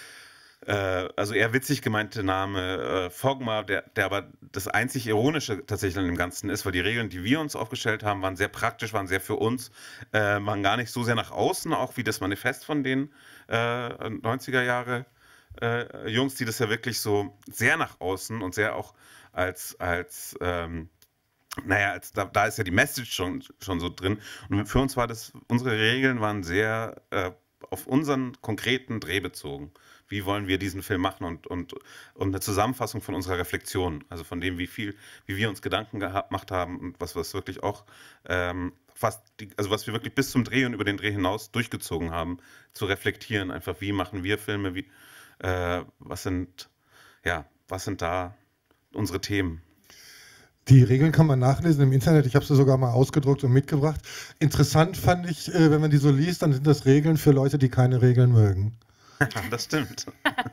Also eher witzig gemeinte Name äh, Fogma, der, der aber das einzig Ironische tatsächlich an dem Ganzen ist, weil die Regeln, die wir uns aufgestellt haben, waren sehr praktisch, waren sehr für uns, äh, waren gar nicht so sehr nach außen, auch wie das Manifest von den äh, neunziger Jahre äh, Jungs, die das ja wirklich so sehr nach außen und sehr auch als, als ähm, naja, als, da, da ist ja die Message schon, schon so drin. Und für uns war das, unsere Regeln waren sehr äh, auf unseren konkreten Dreh bezogen. Wie wollen wir diesen Film machen und, und, und eine Zusammenfassung von unserer Reflexion, also von dem, wie viel, wie wir uns Gedanken gemacht haben und was, was wirklich auch ähm, fast, die, also was wir wirklich bis zum Dreh und über den Dreh hinaus durchgezogen haben, zu reflektieren, einfach wie machen wir Filme, wie, äh, was sind, ja, was sind da unsere Themen. Die Regeln kann man nachlesen im Internet. Ich habe sie sogar mal ausgedruckt und mitgebracht. Interessant fand ich, äh, wenn man die so liest, dann sind das Regeln für Leute, die keine Regeln mögen. Das stimmt.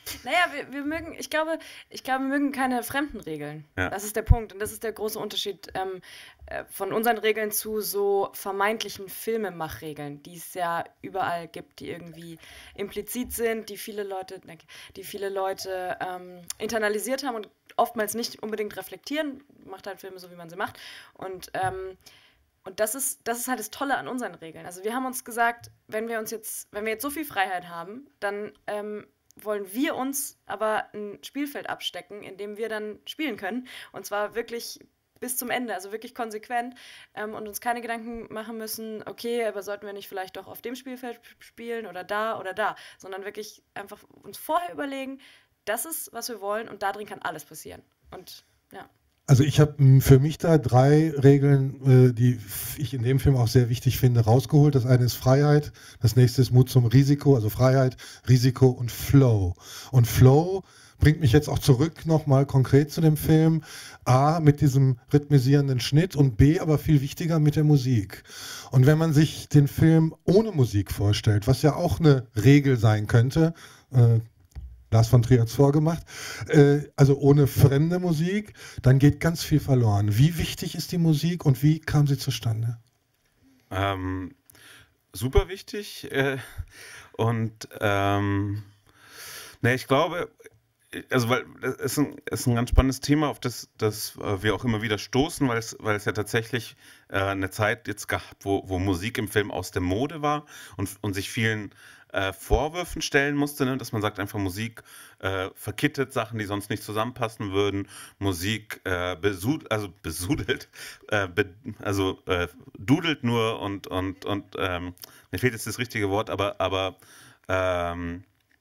Naja, wir, wir mögen, ich glaube, ich glaube, wir mögen keine fremden Regeln. Ja. Das ist der Punkt. Und das ist der große Unterschied ähm, äh, von unseren Regeln zu so vermeintlichen Filmemachregeln, die es ja überall gibt, die irgendwie implizit sind, die viele Leute, danke, die viele Leute ähm, internalisiert haben und oftmals nicht unbedingt reflektieren. Macht halt Filme so, wie man sie macht. Und ähm, Und das ist, das ist halt das Tolle an unseren Regeln. Also wir haben uns gesagt, wenn wir uns jetzt, wenn wir jetzt so viel Freiheit haben, dann ähm, wollen wir uns aber ein Spielfeld abstecken, in dem wir dann spielen können. Und zwar wirklich bis zum Ende, also wirklich konsequent ähm, und uns keine Gedanken machen müssen, okay, aber sollten wir nicht vielleicht doch auf dem Spielfeld spielen oder da oder da, sondern wirklich einfach uns vorher überlegen, das ist, was wir wollen und da drin kann alles passieren. Und ja. Also ich habe für mich da drei Regeln, äh, die ich in dem Film auch sehr wichtig finde, rausgeholt. Das eine ist Freiheit, das nächste ist Mut zum Risiko, also Freiheit, Risiko und Flow. Und Flow bringt mich jetzt auch zurück nochmal konkret zu dem Film. A, mit diesem rhythmisierenden Schnitt und B, aber viel wichtiger, mit der Musik. Und wenn man sich den Film ohne Musik vorstellt, was ja auch eine Regel sein könnte, äh, Lars von Trier hat es vorgemacht, äh, also ohne fremde Musik, dann geht ganz viel verloren. Wie wichtig ist die Musik und wie kam sie zustande? Ähm, super wichtig. Äh, und ähm, ne, ich glaube, also weil es ist ein, ist ein ganz spannendes Thema, auf das, das äh, wir auch immer wieder stoßen, weil es, weil es ja tatsächlich äh, eine Zeit jetzt gab, wo, wo Musik im Film aus der Mode war und, und sich vielen äh, Vorwürfen stellen musste, ne? Dass man sagt, einfach Musik äh, verkittet Sachen, die sonst nicht zusammenpassen würden, Musik äh, besud also besudelt, äh, be also äh, dudelt nur und, und, und ähm, mir fehlt jetzt das richtige Wort, aber, aber ähm,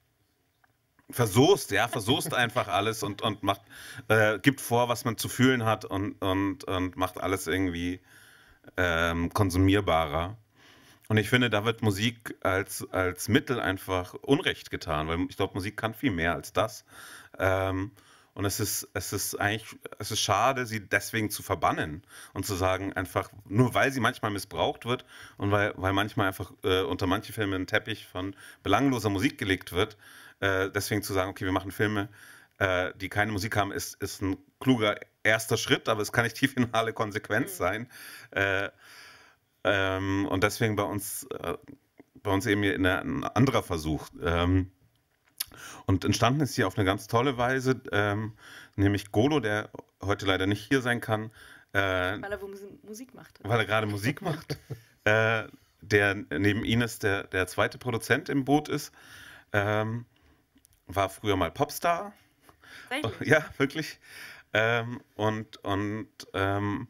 versoßt, ja, versoßt einfach alles und, und macht, äh, gibt vor, was man zu fühlen hat und, und, und macht alles irgendwie ähm, konsumierbarer. Und ich finde, da wird Musik als, als Mittel einfach Unrecht getan, weil ich glaube, Musik kann viel mehr als das. Ähm, und es ist, es ist eigentlich, es ist schade, sie deswegen zu verbannen und zu sagen, einfach, nur weil sie manchmal missbraucht wird und weil, weil manchmal einfach äh, unter manche Filme ein Teppich von belangloser Musik gelegt wird, äh, deswegen zu sagen, okay, wir machen Filme, äh, die keine Musik haben, ist, ist ein kluger erster Schritt, aber es kann nicht die finale Konsequenz sein. Äh, ähm, und deswegen bei uns, äh, bei uns eben hier eine, ein anderer Versuch. Ähm, Und entstanden ist hier auf eine ganz tolle Weise, ähm, nämlich Golo, der heute leider nicht hier sein kann, äh, Weil er wo Mus- Musik macht. weil er gerade Musik macht, äh, der neben Ines der, der zweite Produzent im Boot ist, ähm, war früher mal Popstar. Tatsächlich. Ja, wirklich. Ähm, und und ähm,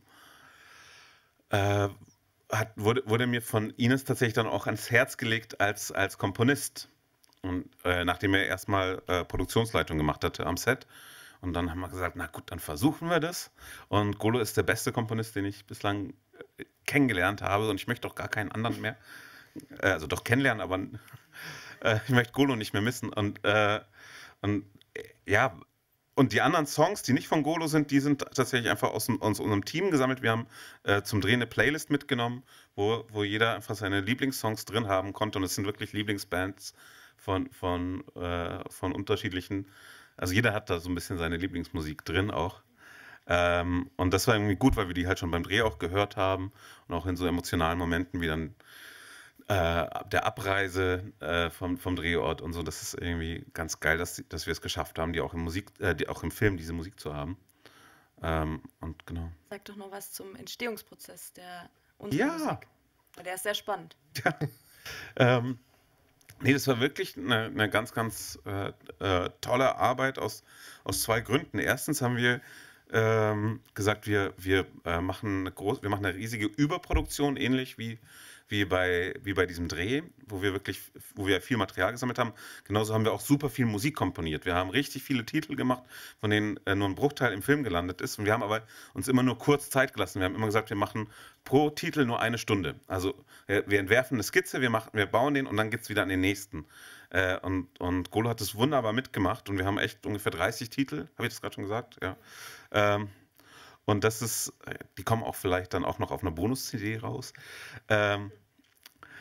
äh, hat, wurde, wurde mir von Ines tatsächlich dann auch ans Herz gelegt als, als Komponist. Und äh, nachdem er erstmal äh, Produktionsleitung gemacht hatte am Set. Und dann haben wir gesagt, na gut, dann versuchen wir das. Und Golo ist der beste Komponist, den ich bislang äh, kennengelernt habe. Und ich möchte auch gar keinen anderen mehr. Äh, also doch kennenlernen, aber äh, ich möchte Golo nicht mehr missen. Und, äh, und äh, ja, und die anderen Songs, die nicht von Golo sind, die sind tatsächlich einfach aus, dem, aus unserem Team gesammelt. Wir haben äh, zum Drehen eine Playlist mitgenommen, wo, wo jeder einfach seine Lieblingssongs drin haben konnte. Und es sind wirklich Lieblingsbands von, von, äh, von unterschiedlichen. Also jeder hat da so ein bisschen seine Lieblingsmusik drin auch. Ähm, und das war irgendwie gut, weil wir die halt schon beim Dreh auch gehört haben. Und auch in so emotionalen Momenten wie dann äh, der Abreise äh, vom, vom Drehort und so. Das ist irgendwie ganz geil, dass, die- dass wir es geschafft haben, die auch im Musik, äh, die auch im Film diese Musik zu haben. Ähm, und genau. Sag doch noch was zum Entstehungsprozess der unserer Ja. Musik. Weil der ist sehr spannend. Ähm, nee, das war wirklich eine, eine ganz, ganz äh, äh, tolle Arbeit aus, aus zwei Gründen. Erstens haben wir ähm, gesagt, wir, wir, äh, machen eine groß, wir machen eine riesige Überproduktion, ähnlich wie, wie, bei, wie bei diesem Dreh, wo wir wirklich, wo wir viel Material gesammelt haben. Genauso haben wir auch super viel Musik komponiert. Wir haben richtig viele Titel gemacht, von denen äh, nur ein Bruchteil im Film gelandet ist. Und wir haben aber uns immer nur kurz Zeit gelassen. Wir haben immer gesagt, wir machen pro Titel nur eine Stunde. Also wir, wir entwerfen eine Skizze, wir, machen, wir bauen den und dann geht es wieder an den nächsten. Äh, und, und Golo hat es wunderbar mitgemacht und wir haben echt ungefähr dreißig Titel. Habe ich das gerade schon gesagt? Ja. Ähm, und das ist, die kommen auch vielleicht dann auch noch auf einer Bonus-C D raus. Ähm,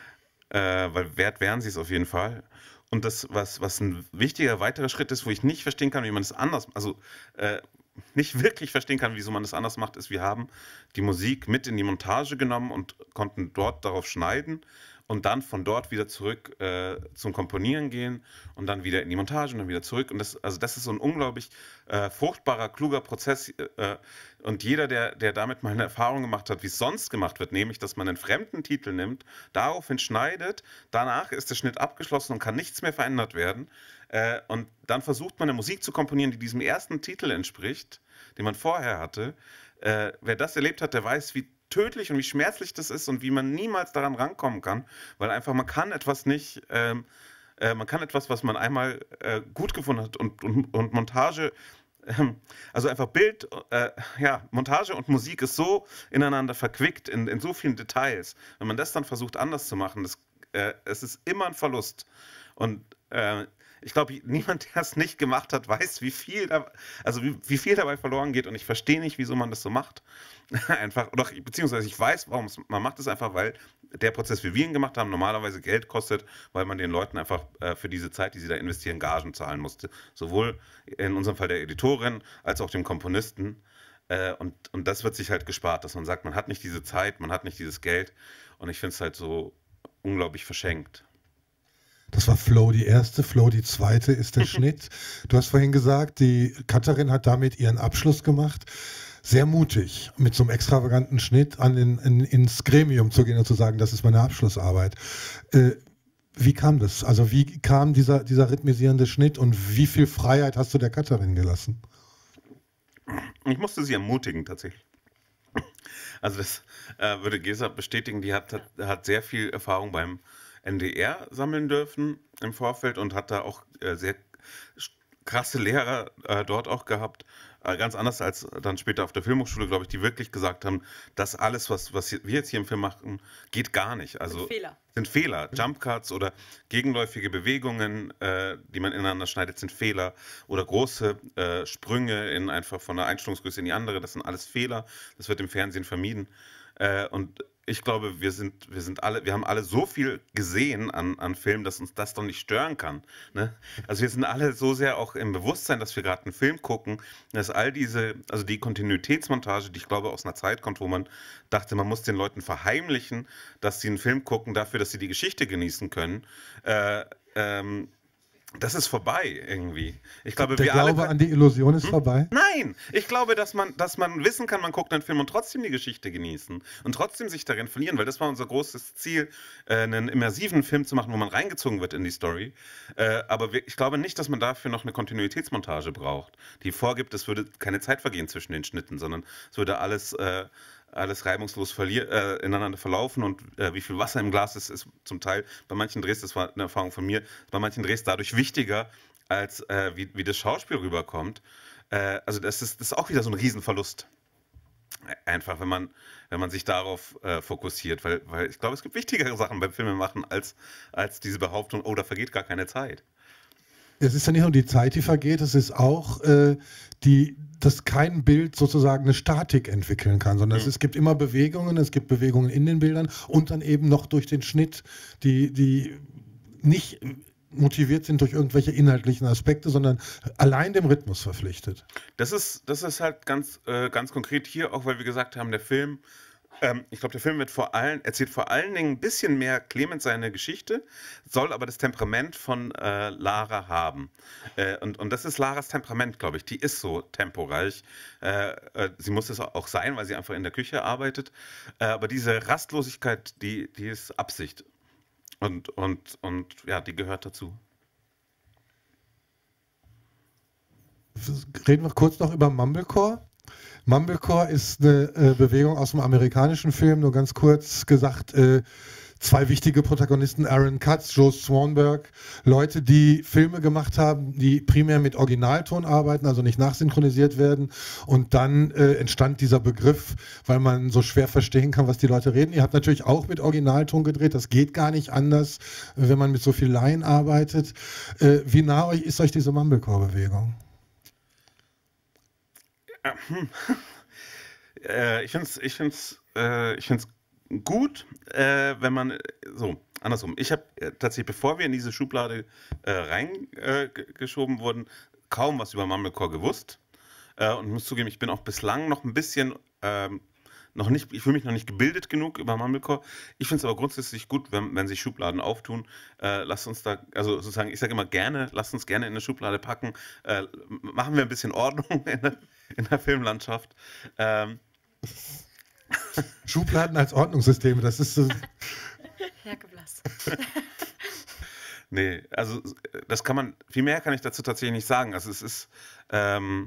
äh, weil wert wären sie es auf jeden Fall. Und das, was, was ein wichtiger weiterer Schritt ist, wo ich nicht verstehen kann, wie man es anders, also äh, nicht wirklich verstehen kann, wieso man das anders macht, ist, wir haben die Musik mit in die Montage genommen und konnten dort darauf schneiden und dann von dort wieder zurück äh, zum Komponieren gehen und dann wieder in die Montage und dann wieder zurück. Und das, also das ist so ein unglaublich äh, fruchtbarer, kluger Prozess. Äh, und jeder, der, der damit mal eine Erfahrung gemacht hat, wie es sonst gemacht wird, nämlich, dass man einen fremden Titel nimmt, daraufhin schneidet, danach ist der Schnitt abgeschlossen und kann nichts mehr verändert werden. Äh, und dann versucht man eine Musik zu komponieren, die diesem ersten Titel entspricht, den man vorher hatte. Äh, wer das erlebt hat, der weiß, wie tödlich und wie schmerzlich das ist und wie man niemals daran rankommen kann, weil einfach man kann etwas nicht, ähm, äh, man kann etwas, was man einmal äh, gut gefunden hat und, und, und Montage, ähm, also einfach Bild, äh, ja, Montage und Musik ist so ineinander verquickt in, in so vielen Details. Wenn man das dann versucht anders zu machen, das, äh, es ist immer ein Verlust. Und äh, ich glaube, niemand, der es nicht gemacht hat, weiß, wie viel, da, also wie, wie viel dabei verloren geht. Und ich verstehe nicht, wieso man das so macht. Einfach, oder, beziehungsweise ich weiß, warum es, man macht es einfach, weil der Prozess, wie wir ihn gemacht haben, normalerweise Geld kostet, weil man den Leuten einfach äh, für diese Zeit, die sie da investieren, Gagen zahlen musste. Sowohl in unserem Fall der Editorin als auch dem Komponisten. Äh, und, und das wird sich halt gespart, dass man sagt, man hat nicht diese Zeit, man hat nicht dieses Geld. Und ich finde es halt so unglaublich verschenkt. Das war Flow die erste, Flow die zweite ist der Schnitt. Du hast vorhin gesagt, die Katharin hat damit ihren Abschluss gemacht. Sehr mutig, mit so einem extravaganten Schnitt an den, in, ins Gremium zu gehen und zu sagen, das ist meine Abschlussarbeit. Äh, wie kam das? Also wie kam dieser, dieser rhythmisierende Schnitt und wie viel Freiheit hast du der Katharin gelassen? Ich musste sie ermutigen, tatsächlich. Also das äh, würde Gesa bestätigen, die hat, hat, hat sehr viel Erfahrung beim N D R sammeln dürfen im Vorfeld und hat da auch äh, sehr krasse Lehrer äh, dort auch gehabt. Äh, ganz anders als dann später auf der Filmhochschule, glaube ich, die wirklich gesagt haben, dass alles, was, was wir jetzt hier im Film machen, geht gar nicht. Also Sind Fehler. Sind Fehler. Jump Cuts oder gegenläufige Bewegungen, äh, die man ineinander schneidet, sind Fehler. Oder große äh, Sprünge in einfach von einer Einstellungsgröße in die andere, das sind alles Fehler. Das wird im Fernsehen vermieden. Äh, und ich glaube, wir sind, wir sind alle, wir haben alle so viel gesehen an, an Filmen, dass uns das doch nicht stören kann. Ne? Also wir sind alle so sehr auch im Bewusstsein, dass wir gerade einen Film gucken, dass all diese, also die Kontinuitätsmontage, die ich glaube aus einer Zeit kommt, wo man dachte, man muss den Leuten verheimlichen, dass sie einen Film gucken dafür, dass sie die Geschichte genießen können. Äh, ähm, Das ist vorbei irgendwie. Ich glaube, Der wir Glaube alle an die Illusion ist hm? vorbei? Nein, ich glaube, dass man, dass man wissen kann, man guckt einen Film und trotzdem die Geschichte genießen und trotzdem sich darin verlieren, weil das war unser großes Ziel, äh, einen immersiven Film zu machen, wo man reingezogen wird in die Story. Äh, aber wir, ich glaube nicht, dass man dafür noch eine Kontinuitätsmontage braucht, die vorgibt, es würde keine Zeit vergehen zwischen den Schnitten, sondern es würde alles... Äh, alles reibungslos verlier äh, ineinander verlaufen und äh, wie viel Wasser im Glas ist, ist zum Teil bei manchen Drehs, das war eine Erfahrung von mir, bei manchen Drehs dadurch wichtiger, als äh, wie, wie das Schauspiel rüberkommt. Äh, also das ist, das ist auch wieder so ein Riesenverlust. Einfach, wenn man, wenn man sich darauf äh, fokussiert, weil, weil ich glaube, es gibt wichtigere Sachen beim Filmemachen als, als diese Behauptung, oh, da vergeht gar keine Zeit. Es ist ja nicht nur die Zeit, die vergeht, es ist auch, äh, die, dass kein Bild sozusagen eine Statik entwickeln kann, sondern mhm. es, es gibt immer Bewegungen, es gibt Bewegungen in den Bildern und dann eben noch durch den Schnitt, die, die nicht motiviert sind durch irgendwelche inhaltlichen Aspekte, sondern allein dem Rhythmus verpflichtet. Das ist, das ist halt ganz, äh, ganz konkret hier, auch weil wir gesagt haben, der Film Ähm, ich glaube, der Film wird vor allen, erzählt vor allen Dingen ein bisschen mehr Clemens seine Geschichte, soll aber das Temperament von äh, Lara haben. Äh, und, und das ist Laras Temperament, glaube ich. Die ist so temporeich. Äh, äh, sie muss es auch sein, weil sie einfach in der Küche arbeitet. Äh, aber diese Rastlosigkeit, die, die ist Absicht. Und, und, und ja, die gehört dazu. Reden wir kurz noch über Mumblecore. Mumblecore ist eine äh, Bewegung aus dem amerikanischen Film, nur ganz kurz gesagt, äh, zwei wichtige Protagonisten, Aaron Katz, Joe Swanberg, Leute, die Filme gemacht haben, die primär mit Originalton arbeiten, also nicht nachsynchronisiert werden. Und dann äh, entstand dieser Begriff, weil man so schwer verstehen kann, was die Leute reden. Ihr habt natürlich auch mit Originalton gedreht, das geht gar nicht anders, wenn man mit so viel Laien arbeitet. Äh, wie nah euch ist euch diese Mumblecore-Bewegung? Hm. äh, ich finde es ich find's, äh, ich find's gut, äh, wenn man so, andersrum. Ich habe äh, tatsächlich, bevor wir in diese Schublade äh, reingeschoben äh, wurden, kaum was über Mumblecore gewusst. Äh, und ich muss zugeben, ich bin auch bislang noch ein bisschen, ähm, noch nicht, ich fühle mich noch nicht gebildet genug über Mumblecore. Ich finde es aber grundsätzlich gut, wenn, wenn sich Schubladen auftun. Äh, lasst uns da, also sozusagen, ich sage immer gerne, lasst uns gerne in eine Schublade packen. Äh, machen wir ein bisschen Ordnung in der, in der Filmlandschaft. Ähm, Schubladen als Ordnungssysteme, das ist so. Hergeblass. Nee, also das kann man, viel mehr kann ich dazu tatsächlich nicht sagen. Also es ist, ähm,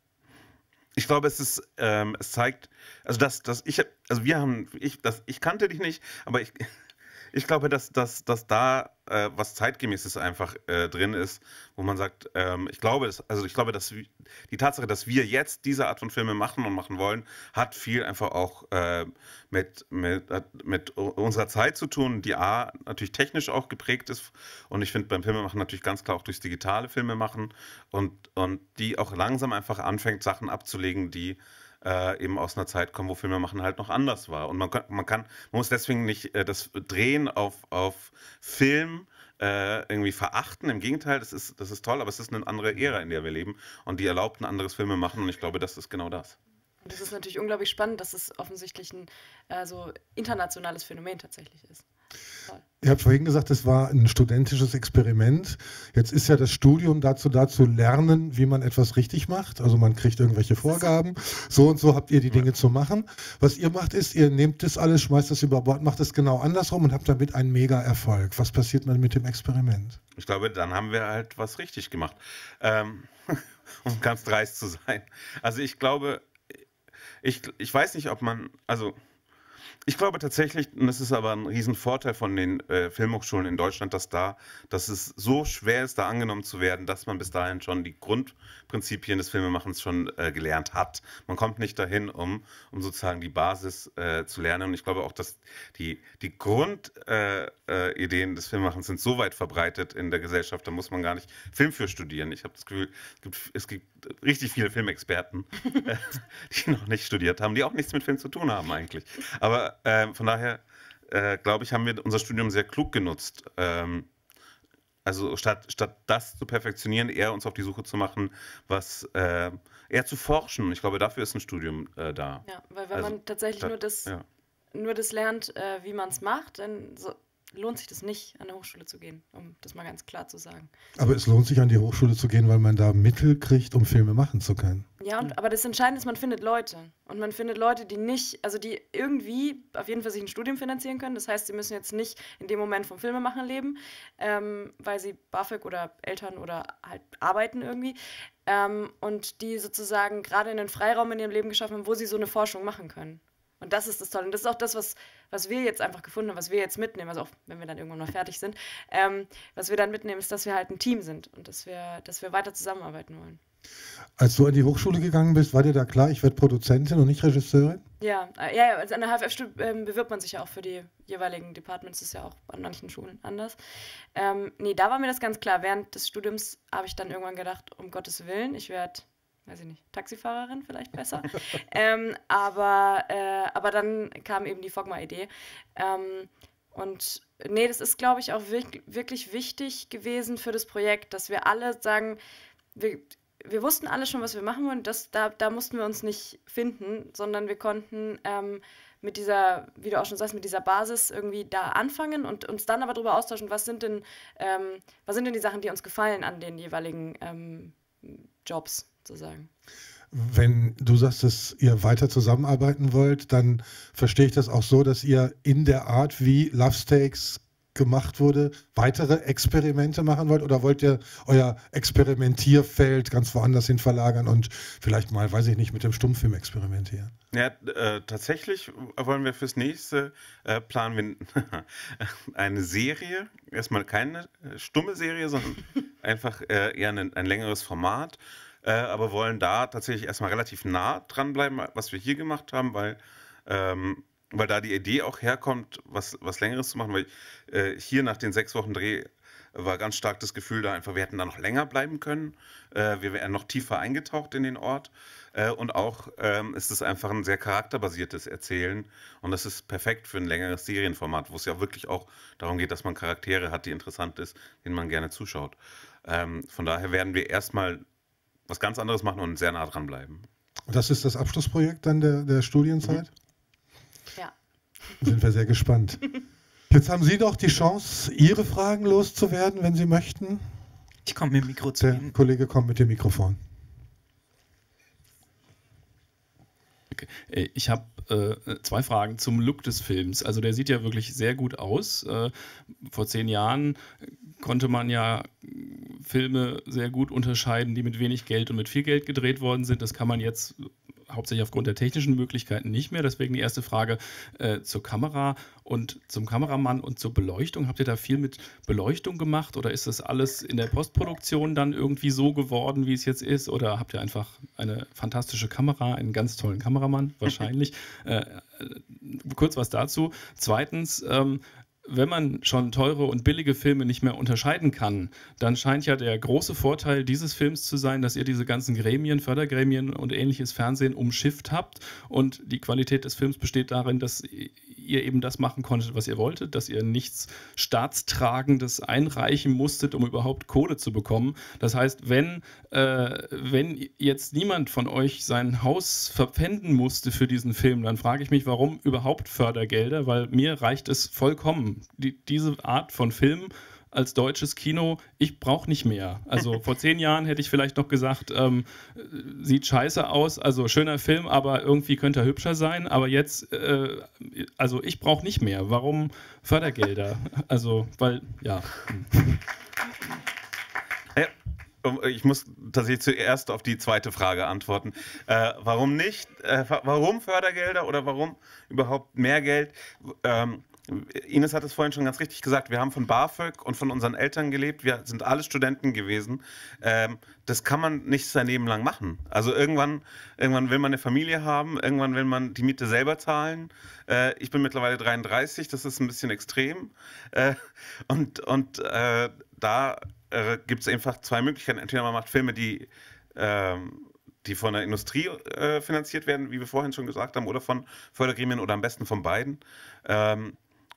ich glaube, es ist, ähm, es zeigt, also dass, dass ich, also wir haben, ich, das, ich kannte dich nicht, aber ich, ich glaube, dass, dass, dass da äh, was Zeitgemäßes einfach äh, drin ist, wo man sagt, ähm, ich glaube, dass, also ich glaube, dass wir, die Tatsache, dass wir jetzt diese Art von Filme machen und machen wollen, hat viel einfach auch äh, mit, mit, mit unserer Zeit zu tun, die A, natürlich technisch auch geprägt ist, und ich finde beim Filmemachen natürlich ganz klar auch durchs digitale Filme machen, und, und die auch langsam einfach anfängt, Sachen abzulegen, die Äh, eben aus einer Zeit kommen, wo Filme machen halt noch anders war. Und man kann, man, kann, man muss deswegen nicht äh, das Drehen auf, auf Film äh, irgendwie verachten. Im Gegenteil, das ist, das ist toll, aber es ist eine andere Ära, in der wir leben. Und die erlaubt ein anderes Filme machen. Und ich glaube, das ist genau das. Und das ist natürlich unglaublich spannend, dass es offensichtlich ein äh, so internationales Phänomen tatsächlich ist. Toll. Ihr habt vorhin gesagt, es war ein studentisches Experiment. Jetzt ist ja das Studium dazu da, zu lernen, wie man etwas richtig macht. Also man kriegt irgendwelche Vorgaben. So und so habt ihr die Dinge zu machen. Was ihr macht ist, ihr nehmt das alles, schmeißt das über Bord, macht es genau andersrum und habt damit einen Mega-Erfolg. Was passiert dann mit dem Experiment? Ich glaube, dann haben wir halt was richtig gemacht. Ähm, um ganz dreist zu sein. Also ich glaube, ich, ich weiß nicht, ob man, also ich glaube tatsächlich, und das ist aber ein Riesenvorteil von den äh, Filmhochschulen in Deutschland, dass da, dass es so schwer ist, da angenommen zu werden, dass man bis dahin schon die Grundprinzipien des Filmemachens schon äh, gelernt hat. Man kommt nicht dahin, um, um sozusagen die Basis äh, zu lernen. Und ich glaube auch, dass die, die Grundideen äh, äh, des Filmemachens sind so weit verbreitet in der Gesellschaft, da muss man gar nicht Film für studieren. Ich habe das Gefühl, es gibt, es gibt richtig viele Filmexperten, äh, die noch nicht studiert haben, die auch nichts mit Film zu tun haben eigentlich. Aber äh, von daher, äh, glaube ich, haben wir unser Studium sehr klug genutzt. Ähm, also statt, statt das zu perfektionieren, eher uns auf die Suche zu machen, was äh, eher zu forschen. Ich glaube, dafür ist ein Studium äh, da. Ja, weil wenn Also, man tatsächlich da, nur das, ja. nur das lernt, äh, wie man es macht, dann so, lohnt sich das nicht, an eine Hochschule zu gehen, um das mal ganz klar zu sagen. Aber es lohnt sich, an die Hochschule zu gehen, weil man da Mittel kriegt, um Filme machen zu können. Ja, und, aber das Entscheidende ist, man findet Leute. Und man findet Leute, die nicht, also die irgendwie auf jeden Fall sich ein Studium finanzieren können. Das heißt, sie müssen jetzt nicht in dem Moment vom Filmemachen leben, ähm, weil sie BAföG oder Eltern oder halt arbeiten irgendwie. Ähm, und die sozusagen gerade einen Freiraum in ihrem Leben geschaffen haben, wo sie so eine Forschung machen können. Und das ist das Tolle. Und das ist auch das, was, was wir jetzt einfach gefunden haben, was wir jetzt mitnehmen, also auch wenn wir dann irgendwann mal fertig sind, ähm, was wir dann mitnehmen, ist, dass wir halt ein Team sind und dass wir, dass wir weiter zusammenarbeiten wollen. Als du an die Hochschule gegangen bist, war dir da klar, ich werde Produzentin und nicht Regisseurin? Ja, äh, ja, ja, also an der H F F ähm, bewirbt man sich ja auch für die jeweiligen Departments, das ist ja auch an manchen Schulen anders. Ähm, nee, da war mir das ganz klar. Während des Studiums habe ich dann irgendwann gedacht, um Gottes Willen, ich werde, weiß ich nicht, Taxifahrerin vielleicht besser. ähm, aber, äh, aber dann kam eben die Fogma-Idee. Ähm, und nee, das ist, glaube ich, auch wirklich, wirklich wichtig gewesen für das Projekt, dass wir alle sagen, wir, wir wussten alle schon, was wir machen wollen. Das, da, da mussten wir uns nicht finden, sondern wir konnten ähm, mit dieser, wie du auch schon sagst, mit dieser Basis irgendwie da anfangen und uns dann aber darüber austauschen, was sind denn, ähm, was sind denn die Sachen, die uns gefallen an den jeweiligen ähm, Jobs, sozusagen. Wenn du sagst, dass ihr weiter zusammenarbeiten wollt, dann verstehe ich das auch so, dass ihr in der Art, wie Love Stakes gemacht wurde, weitere Experimente machen wollt, oder wollt ihr euer Experimentierfeld ganz woanders hin verlagern und vielleicht mal, weiß ich nicht, mit dem Stummfilm experimentieren? Ja, äh, tatsächlich wollen wir fürs nächste äh, planen wir eine Serie, erstmal keine äh, stumme Serie, sondern einfach äh, eher ein, ein längeres Format, äh, aber wollen da tatsächlich erstmal relativ nah dranbleiben, was wir hier gemacht haben, weil ähm, weil da die Idee auch herkommt, was, was Längeres zu machen, weil äh, hier nach den sechs Wochen Dreh war ganz stark das Gefühl da einfach, wir hätten da noch länger bleiben können. Äh, wir wären noch tiefer eingetaucht in den Ort. Äh, und auch ähm, ist es einfach ein sehr charakterbasiertes Erzählen. Und das ist perfekt für ein längeres Serienformat, wo es ja wirklich auch darum geht, dass man Charaktere hat, die interessant ist, denen man gerne zuschaut. Ähm, von daher werden wir erstmal was ganz anderes machen und sehr nah dran bleiben. Und das ist das Abschlussprojekt dann der, der Studienzeit? Mhm. Ja. Sind wir sehr gespannt. Jetzt haben Sie doch die Chance, Ihre Fragen loszuwerden, wenn Sie möchten. Ich komme mit dem Mikro zu Der Ihnen. Kollege kommt mit dem Mikrofon. Okay. Ich habe äh, zwei Fragen zum Look des Films. Also der sieht ja wirklich sehr gut aus. Äh, vor zehn Jahren konnte man ja Filme sehr gut unterscheiden, die mit wenig Geld und mit viel Geld gedreht worden sind. Das kann man jetzt hauptsächlich aufgrund der technischen Möglichkeiten nicht mehr. Deswegen die erste Frage äh, zur Kamera und zum Kameramann und zur Beleuchtung. Habt ihr da viel mit Beleuchtung gemacht oder ist das alles in der Postproduktion dann irgendwie so geworden, wie es jetzt ist? Oder habt ihr einfach eine fantastische Kamera, einen ganz tollen Kameramann? Wahrscheinlich. äh, kurz was dazu. Zweitens, ähm, wenn man schon teure und billige Filme nicht mehr unterscheiden kann, dann scheint ja der große Vorteil dieses Films zu sein, dass ihr diese ganzen Gremien, Fördergremien und ähnliches Fernsehen umschifft habt und die Qualität des Films besteht darin, dass ihr eben das machen konntet, was ihr wolltet, dass ihr nichts Staatstragendes einreichen musstet, um überhaupt Kohle zu bekommen. Das heißt, wenn, äh, wenn jetzt niemand von euch sein Haus verpfänden musste für diesen Film, dann frage ich mich, warum überhaupt Fördergelder, weil mir reicht es vollkommen. Die, diese Art von Film als deutsches Kino, ich brauche nicht mehr. Also vor zehn Jahren hätte ich vielleicht noch gesagt, ähm, sieht scheiße aus, also schöner Film, aber irgendwie könnte er hübscher sein. Aber jetzt, äh, also ich brauche nicht mehr. Warum Fördergelder? Also, weil, ja. Ich muss tatsächlich zuerst auf die zweite Frage antworten. Äh, warum nicht? Äh, warum Fördergelder oder warum überhaupt mehr Geld? Ähm, Ines hat es vorhin schon ganz richtig gesagt, wir haben von BAföG und von unseren Eltern gelebt, wir sind alle Studenten gewesen. Ähm, das kann man nicht sein Leben lang machen. Also irgendwann, irgendwann will man eine Familie haben, irgendwann will man die Miete selber zahlen. Äh, ich bin mittlerweile dreiunddreißig, das ist ein bisschen extrem. Äh, und und äh, da äh, gibt es einfach zwei Möglichkeiten. Entweder man macht Filme, die... Ähm, die von der Industrie äh, finanziert werden, wie wir vorhin schon gesagt haben, oder von Fördergremien oder am besten von beiden. Ähm,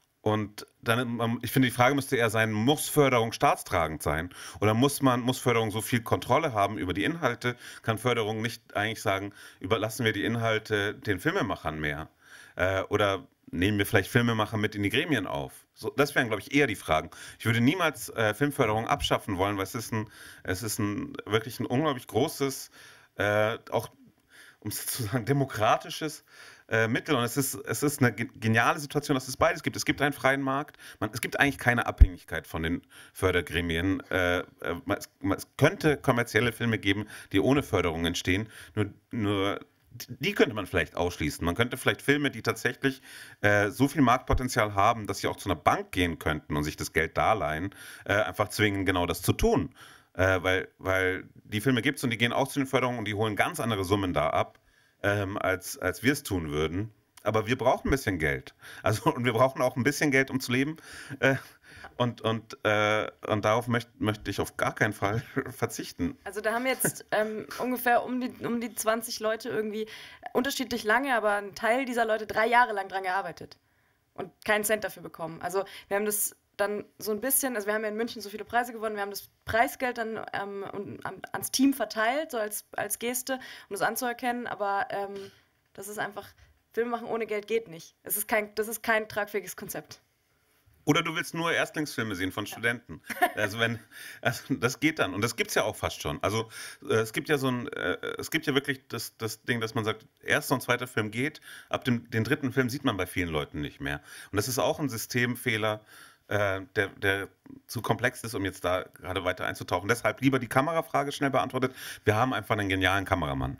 und dann, ich finde, die Frage müsste eher sein, muss Förderung staatstragend sein? Oder muss man, muss Förderung so viel Kontrolle haben über die Inhalte? Kann Förderung nicht eigentlich sagen, überlassen wir die Inhalte den Filmemachern mehr? Äh, oder nehmen wir vielleicht Filmemacher mit in die Gremien auf? So, das wären, glaube ich, eher die Fragen. Ich würde niemals äh, Filmförderung abschaffen wollen, weil es ist ein, es ist ein wirklich ein unglaublich großes Äh, auch, um es zu sagen, demokratisches äh, Mittel. Und es ist, es ist eine geniale Situation, dass es beides gibt. Es gibt einen freien Markt. Man, es gibt eigentlich keine Abhängigkeit von den Fördergremien. Äh, äh, man, es, man, es könnte kommerzielle Filme geben, die ohne Förderung entstehen. Nur, nur die könnte man vielleicht ausschließen. Man könnte vielleicht Filme, die tatsächlich äh, so viel Marktpotenzial haben, dass sie auch zu einer Bank gehen könnten und sich das Geld darleihen, äh, einfach zwingen, genau das zu tun. Äh, weil, weil die Filme gibt es und die gehen auch zu den Förderungen und die holen ganz andere Summen da ab, ähm, als, als wir es tun würden. Aber wir brauchen ein bisschen Geld. Also, und wir brauchen auch ein bisschen Geld, um zu leben. Äh, und, und, äh, und darauf möchte möcht ich auf gar keinen Fall verzichten. Also da haben jetzt ähm, ungefähr um die, um die zwanzig Leute irgendwie unterschiedlich lange, aber ein Teil dieser Leute drei Jahre lang dran gearbeitet und keinen Cent dafür bekommen. Also wir haben das dann so ein bisschen, also wir haben ja in München so viele Preise gewonnen, wir haben das Preisgeld dann ähm, und, um, ans Team verteilt, so als, als Geste, um das anzuerkennen, aber ähm, das ist einfach, Film machen ohne Geld geht nicht. Es ist kein, das ist kein tragfähiges Konzept. Oder du willst nur Erstlingsfilme sehen von Studenten. Also wenn, also das geht dann. Und das gibt es ja auch fast schon. Also äh, es gibt ja so ein, äh, es gibt ja wirklich das, das Ding, dass man sagt, erster und zweiter Film geht, ab dem den dritten Film sieht man bei vielen Leuten nicht mehr. Und das ist auch ein Systemfehler, äh, der, der zu komplex ist, um jetzt da gerade weiter einzutauchen. Deshalb lieber die Kamerafrage schnell beantwortet. Wir haben einfach einen genialen Kameramann.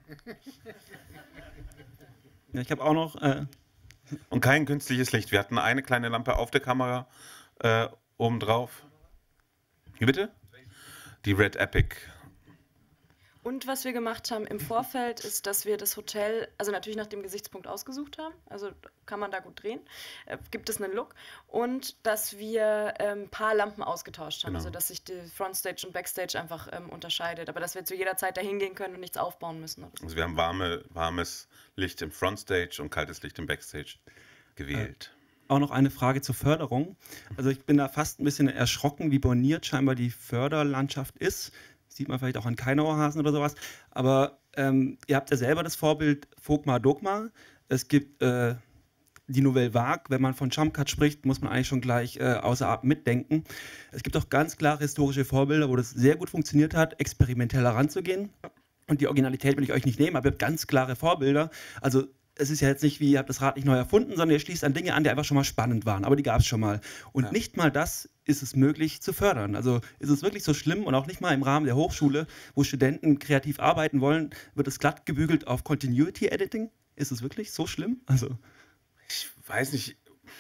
Ja, ich habe auch noch... Äh Und kein künstliches Licht. Wir hatten eine kleine Lampe auf der Kamera äh, obendrauf. Wie bitte? Die Red Epic. Und was wir gemacht haben im Vorfeld, ist, dass wir das Hotel, also natürlich nach dem Gesichtspunkt ausgesucht haben, also kann man da gut drehen, äh, gibt es einen Look, und dass wir ein ähm, paar Lampen ausgetauscht haben, Genau. also dass sich die Frontstage und Backstage einfach ähm, unterscheidet, aber dass wir zu jeder Zeit da hingehen können und nichts aufbauen müssen. Oder so. Also wir haben warme, warmes Licht im Frontstage und kaltes Licht im Backstage gewählt. Äh, auch noch eine Frage zur Förderung. Also ich bin da fast ein bisschen erschrocken, wie borniert scheinbar die Förderlandschaft ist. Sieht man vielleicht auch an Kainauerhasen oder sowas. Aber ähm, ihr habt ja selber das Vorbild Vogtmar Dogma. Es gibt äh, die Nouvelle Vague. Wenn man von Jumpcut spricht, muss man eigentlich schon gleich äh, außer Atem mitdenken. Es gibt auch ganz klare historische Vorbilder, wo das sehr gut funktioniert hat, experimentell heranzugehen. Und die Originalität will ich euch nicht nehmen, aber ihr habt ganz klare Vorbilder. Also es ist ja jetzt nicht wie, ihr habt das Rad nicht neu erfunden, sondern ihr schließt an Dinge an, die einfach schon mal spannend waren. Aber die gab es schon mal. Und ja. nicht mal das ist es möglich zu fördern. Also ist es wirklich so schlimm, und auch nicht mal im Rahmen der Hochschule, wo Studenten kreativ arbeiten wollen, wird es glatt gebügelt auf Continuity Editing? Ist es wirklich so schlimm? Also ich weiß nicht.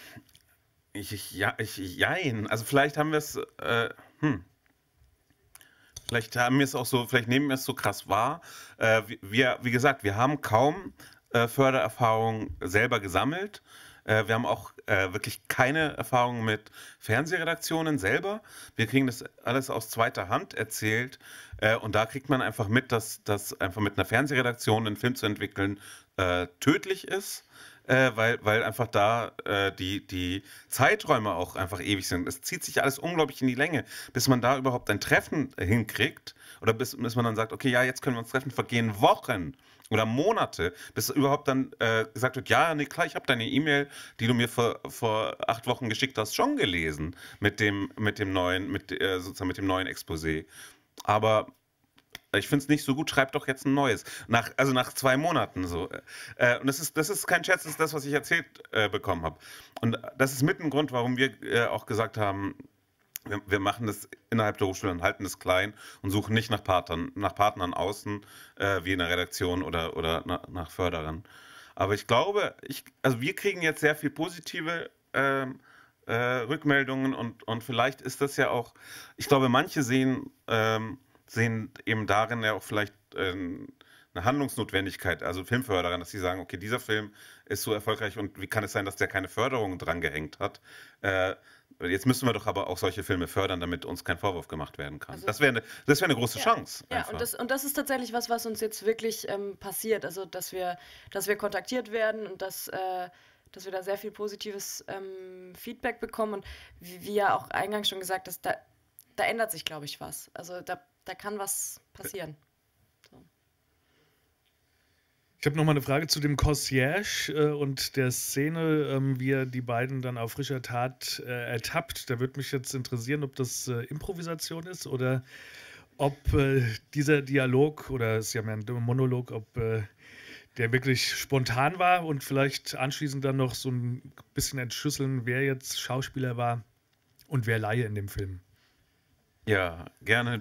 Ich, ich, ja, ich, jein. Also vielleicht haben wir es, äh, hm. Vielleicht haben wir es auch so, vielleicht nehmen wir es so krass wahr. Äh, wir, wie gesagt, wir haben kaum Fördererfahrung selber gesammelt. Wir haben auch wirklich keine Erfahrung mit Fernsehredaktionen selber. Wir kriegen das alles aus zweiter Hand erzählt. Und da kriegt man einfach mit, dass das einfach mit einer Fernsehredaktion einen Film zu entwickeln tödlich ist. Weil, weil einfach da äh, die, die Zeiträume auch einfach ewig sind. Es zieht sich alles unglaublich in die Länge, bis man da überhaupt ein Treffen hinkriegt oder bis, bis man dann sagt, okay, ja, jetzt können wir uns treffen, vergehen Wochen oder Monate, bis überhaupt dann äh, gesagt wird, ja, nee, klar, ich habe deine E-Mail, die du mir vor, vor acht Wochen geschickt hast, schon gelesen mit dem, mit dem neuen, mit, äh, sozusagen mit dem neuen Exposé. Aber ich finde es nicht so gut, schreib doch jetzt ein neues. Nach, also nach zwei Monaten so. Äh, und das ist, das ist kein Scherz, das ist das, was ich erzählt äh, bekommen habe. Und das ist mit ein Grund, warum wir äh, auch gesagt haben, wir, wir machen das innerhalb der Hochschule und halten das klein und suchen nicht nach Partnern, nach Partnern außen, äh, wie in der Redaktion oder, oder nach, nach Förderern. Aber ich glaube, ich, also wir kriegen jetzt sehr viel positive ähm, äh, Rückmeldungen und, und vielleicht ist das ja auch, ich glaube, manche sehen ähm, sehen eben darin ja auch vielleicht äh, eine Handlungsnotwendigkeit, also Filmförderer, dass sie sagen, okay, dieser Film ist so erfolgreich und wie kann es sein, dass der keine Förderung dran gehängt hat? Äh, jetzt müssen wir doch aber auch solche Filme fördern, damit uns kein Vorwurf gemacht werden kann. Also, das wäre eine, das wäre eine große ja, Chance. Ja, und das, und das ist tatsächlich was, was uns jetzt wirklich ähm, passiert, also dass wir, dass wir kontaktiert werden und dass, äh, dass wir da sehr viel positives ähm, Feedback bekommen und wie, wie ja auch eingangs schon gesagt ist, da, da ändert sich, glaube ich, was. Also da Da kann was passieren. So. Ich habe noch mal eine Frage zu dem Concierge äh, und der Szene, ähm, wie er die beiden dann auf frischer Tat äh, ertappt. Da würde mich jetzt interessieren, ob das äh, Improvisation ist oder ob äh, dieser Dialog, oder es ist ja mehr ein Monolog, ob äh, der wirklich spontan war und vielleicht anschließend dann noch so ein bisschen entschlüsseln, wer jetzt Schauspieler war und wer Laie in dem Film. Ja, gerne.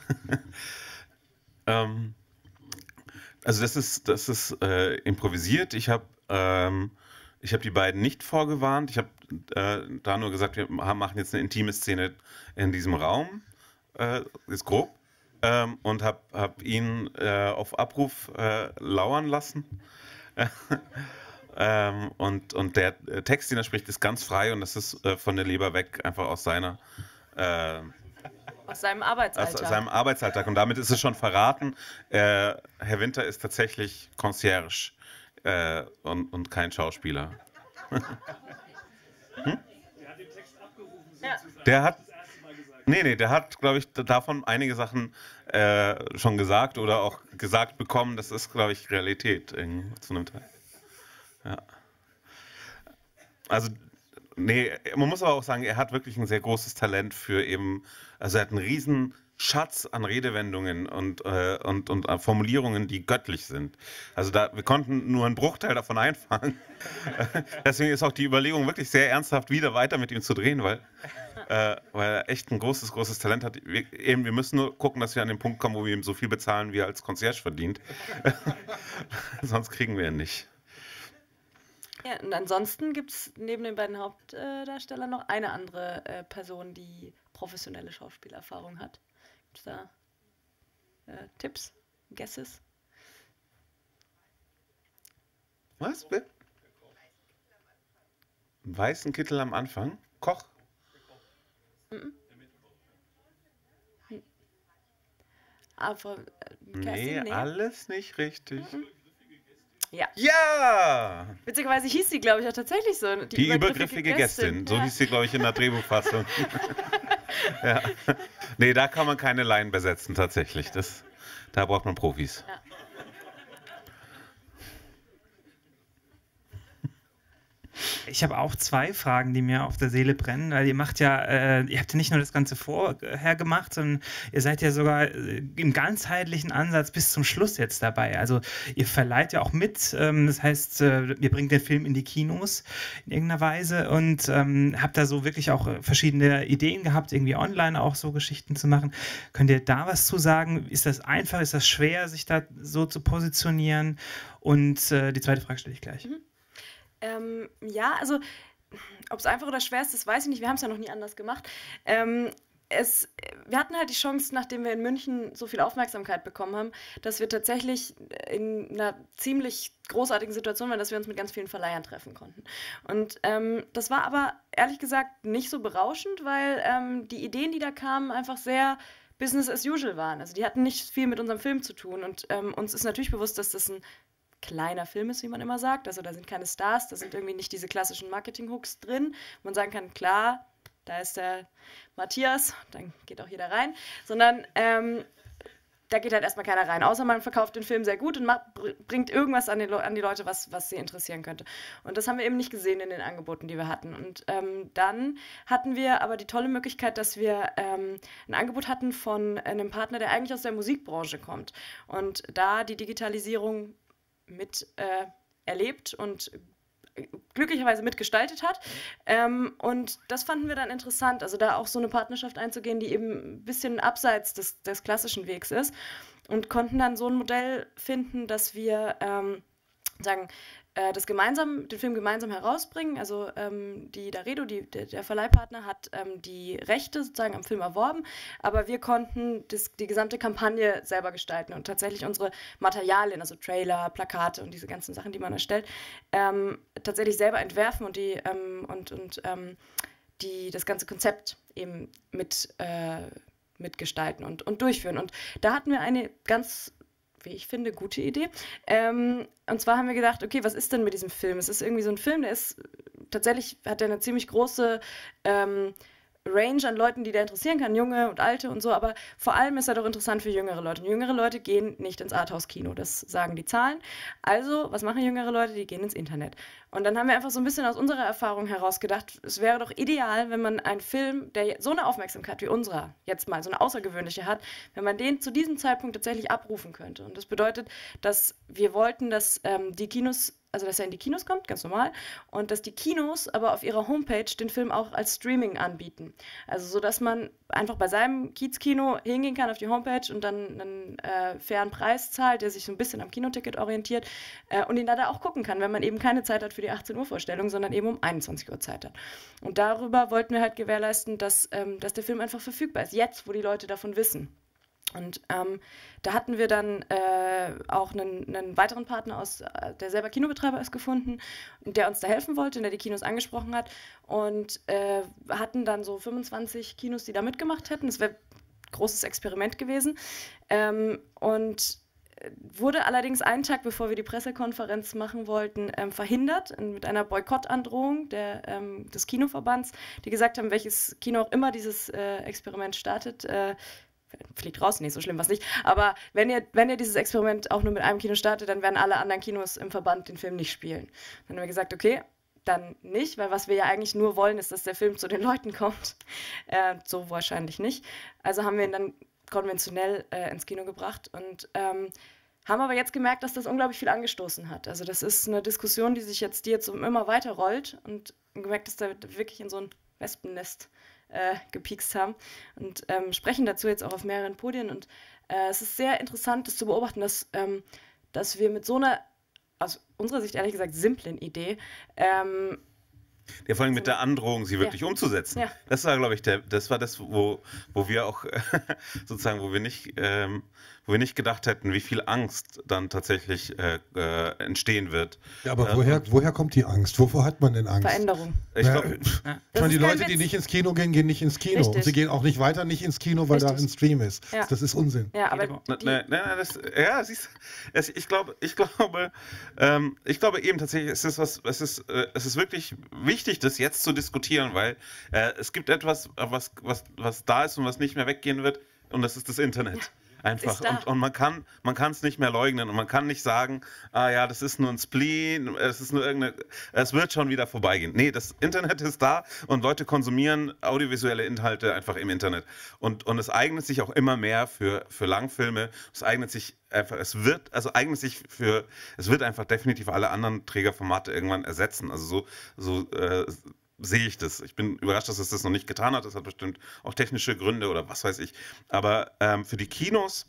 ähm, also das ist, das ist äh, improvisiert. Ich habe ähm, ich hab die beiden nicht vorgewarnt. Ich habe äh, da nur gesagt, wir machen jetzt eine intime Szene in diesem Raum. Äh, ist grob. Ähm, und habe hab ihn äh, auf Abruf äh, lauern lassen. ähm, und, und der Text, den er spricht, ist ganz frei und das ist äh, von der Leber weg, einfach aus seiner äh, Aus seinem Arbeitsalltag. Aus seinem Arbeitsalltag. Und damit ist es schon verraten. Äh, Herr Winter ist tatsächlich Concierge äh, und, und kein Schauspieler. hm? Der hat den Text abgerufen. Ja. Der hat. Nee, nee, der hat, glaube ich, davon einige Sachen äh, schon gesagt oder auch gesagt bekommen. Das ist, glaube ich, Realität in, zu einem Teil. Ja. Also. Nee, man muss aber auch sagen, er hat wirklich ein sehr großes Talent für eben, also er hat einen riesen Schatz an Redewendungen und, äh, und, und Formulierungen, die göttlich sind. Also da, wir konnten nur einen Bruchteil davon einfangen. Deswegen ist auch die Überlegung wirklich sehr ernsthaft, wieder weiter mit ihm zu drehen, weil, äh, weil er echt ein großes, großes Talent hat. Wir, eben, wir müssen nur gucken, dass wir an den Punkt kommen, wo wir ihm so viel bezahlen, wie er als Concierge verdient. Sonst kriegen wir ihn nicht. Ja, und ansonsten gibt es neben den beiden Hauptdarstellern noch eine andere äh, Person, die professionelle Schauspielerfahrung hat. Gibt es da äh, Tipps? Guesses? Was? Wer? Einen weißen Kittel am Anfang? Koch? Mhm. Aber, äh, Nee, nee, alles nicht richtig. Mhm. Ja. Ja! Witzigerweise hieß sie, glaube ich, auch tatsächlich so. Die, Die übergriffige Gästin. So ja. hieß sie, glaube ich, in der Drehbuchfassung. Ja. Nee, da kann man keine Laien besetzen, tatsächlich. Das, da braucht man Profis. Ja. Ich habe auch zwei Fragen, die mir auf der Seele brennen, weil ihr macht ja, äh, ihr habt ja nicht nur das Ganze vorher gemacht, sondern ihr seid ja sogar äh, im ganzheitlichen Ansatz bis zum Schluss jetzt dabei. Also ihr verleiht ja auch mit, ähm, das heißt, äh, ihr bringt den Film in die Kinos in irgendeiner Weise und ähm, habt da so wirklich auch verschiedene Ideen gehabt, irgendwie online auch so Geschichten zu machen. Könnt ihr da was zu sagen? Ist das einfach, ist das schwer, sich da so zu positionieren? Und äh, die zweite Frage stelle ich gleich. Mhm. Ähm, ja, also ob es einfach oder schwer ist, das weiß ich nicht. Wir haben es ja noch nie anders gemacht. Ähm, es, wir hatten halt die Chance, nachdem wir in München so viel Aufmerksamkeit bekommen haben, dass wir tatsächlich in einer ziemlich großartigen Situation waren, dass wir uns mit ganz vielen Verleihern treffen konnten. Und ähm, das war aber ehrlich gesagt nicht so berauschend, weil ähm, die Ideen, die da kamen, einfach sehr Business as usual waren. Also die hatten nicht viel mit unserem Film zu tun. Und ähm, uns ist natürlich bewusst, dass das ein kleiner Film ist, wie man immer sagt. Also da sind keine Stars, da sind irgendwie nicht diese klassischen Marketing-Hooks drin, wo man sagen kann, klar, da ist der Matthias, dann geht auch jeder rein, sondern ähm, da geht halt erstmal keiner rein, außer man verkauft den Film sehr gut und macht, bringt irgendwas an die, an die Leute, was, was sie interessieren könnte. Und das haben wir eben nicht gesehen in den Angeboten, die wir hatten. Und ähm, dann hatten wir aber die tolle Möglichkeit, dass wir ähm, ein Angebot hatten von einem Partner, der eigentlich aus der Musikbranche kommt. Und da die Digitalisierung mit äh, erlebt und glücklicherweise mitgestaltet hat. Ähm, und das fanden wir dann interessant, also da auch so eine Partnerschaft einzugehen, die eben ein bisschen abseits des, des klassischen Wegs ist und konnten dann so ein Modell finden, dass wir ähm, sagen, äh, das gemeinsam, den Film gemeinsam herausbringen. Also ähm, die Daredo, die, der, der Verleihpartner, hat ähm, die Rechte sozusagen am Film erworben, aber wir konnten das, die gesamte Kampagne selber gestalten und tatsächlich unsere Materialien, also Trailer, Plakate und diese ganzen Sachen, die man erstellt, ähm, tatsächlich selber entwerfen und die ähm, und, und ähm, die das ganze Konzept eben mit äh, mitgestalten und, und durchführen. Und da hatten wir eine ganz, wie ich finde, gute Idee. Ähm, und zwar haben wir gedacht, okay, was ist denn mit diesem Film? Es ist irgendwie so ein Film, der ist tatsächlich, hat er eine ziemlich große ähm, Range an Leuten, die der interessieren kann, junge und alte und so, aber vor allem ist er doch interessant für jüngere Leute. Und jüngere Leute gehen nicht ins Arthouse-Kino, das sagen die Zahlen. Also, was machen jüngere Leute? Die gehen ins Internet. Und dann haben wir einfach so ein bisschen aus unserer Erfahrung heraus gedacht, es wäre doch ideal, wenn man einen Film, der so eine Aufmerksamkeit wie unserer jetzt mal, so eine außergewöhnliche hat, wenn man den zu diesem Zeitpunkt tatsächlich abrufen könnte. Und das bedeutet, dass wir wollten, dass ähm, die Kinos, also dass er in die Kinos kommt, ganz normal, und dass die Kinos aber auf ihrer Homepage den Film auch als Streaming anbieten. Also so, dass man einfach bei seinem Kiezkino hingehen kann auf die Homepage und dann einen äh, fairen Preis zahlt, der sich so ein bisschen am Kinoticket orientiert äh, und ihn da auch gucken kann, wenn man eben keine Zeit hat für die achtzehn Uhr Vorstellung, sondern eben um einundzwanzig Uhr Zeit hat. Und darüber wollten wir halt gewährleisten, dass, ähm, dass der Film einfach verfügbar ist, jetzt, wo die Leute davon wissen. Und ähm, da hatten wir dann äh, auch einen, einen weiteren Partner, aus, äh, der selber Kinobetreiber ist, gefunden, der uns da helfen wollte, der die Kinos angesprochen hat. Und äh, hatten dann so fünfundzwanzig Kinos, die da mitgemacht hätten. Das wäre ein großes Experiment gewesen. Ähm, und wurde allerdings einen Tag, bevor wir die Pressekonferenz machen wollten, ähm, verhindert mit einer Boykottandrohung der, ähm, des Kinoverbands, die gesagt haben, welches Kino auch immer dieses äh, Experiment startet, äh, fliegt raus, nee, so schlimm was nicht. Aber wenn ihr, wenn ihr dieses Experiment auch nur mit einem Kino startet, dann werden alle anderen Kinos im Verband den Film nicht spielen. Dann haben wir gesagt, okay, dann nicht, weil was wir ja eigentlich nur wollen, ist, dass der Film zu den Leuten kommt. Äh, so wahrscheinlich nicht. Also haben wir ihn dann konventionell äh, ins Kino gebracht und ähm, haben aber jetzt gemerkt, dass das unglaublich viel angestoßen hat. Also das ist eine Diskussion, die sich jetzt, die jetzt immer weiter rollt und gemerkt, dass da wirklich in so ein Wespennest äh, gepiekst haben und ähm, sprechen dazu jetzt auch auf mehreren Podien. Und äh, es ist sehr interessant, das zu beobachten, dass, ähm, dass wir mit so einer, aus unserer Sicht ehrlich gesagt, simplen Idee ähm, Ja, vor allem mit der Androhung, sie wirklich ja. umzusetzen. Ja. Das war, glaube ich, der, das war das, wo, wo wir auch sozusagen, wo wir nicht, ähm, wo wir nicht gedacht hätten, wie viel Angst dann tatsächlich äh, äh, entstehen wird. Ja, aber äh, woher, woher kommt die Angst? Wovor hat man denn Angst? Veränderung. Ich Ja, glaub, ich Das meine, ist die kein Leute, die Witz. nicht ins Kino gehen, gehen nicht ins Kino. Richtig. Und sie gehen auch nicht weiter nicht ins Kino, weil da Richtig. ein Stream ist. Ja. Das ist Unsinn. Ja, aber Jeder- die, Nein, nein, nein, das, ja, siehst, es, ich glaube, ich glaube, ähm, ich glaube eben tatsächlich, es ist was, es ist, äh, es ist wirklich wichtig, das jetzt zu diskutieren, weil äh, es gibt etwas, was, was, was da ist und was nicht mehr weggehen wird, und das ist das Internet. Einfach. ist da. Und, und man kann man kann es nicht mehr leugnen und man kann nicht sagen, ah ja, das ist nur ein Spleen, es ist nur irgendeine, es wird schon wieder vorbeigehen. Nee, das Internet ist da und Leute konsumieren audiovisuelle Inhalte einfach im Internet. Und, und es eignet sich auch immer mehr für, für Langfilme. Es eignet sich einfach, es wird, also eignet sich für, es wird einfach definitiv alle anderen Trägerformate irgendwann ersetzen. Also so, so äh, sehe ich das. Ich bin überrascht, dass es das noch nicht getan hat. Das hat bestimmt auch technische Gründe oder was weiß ich. Aber ähm, für die Kinos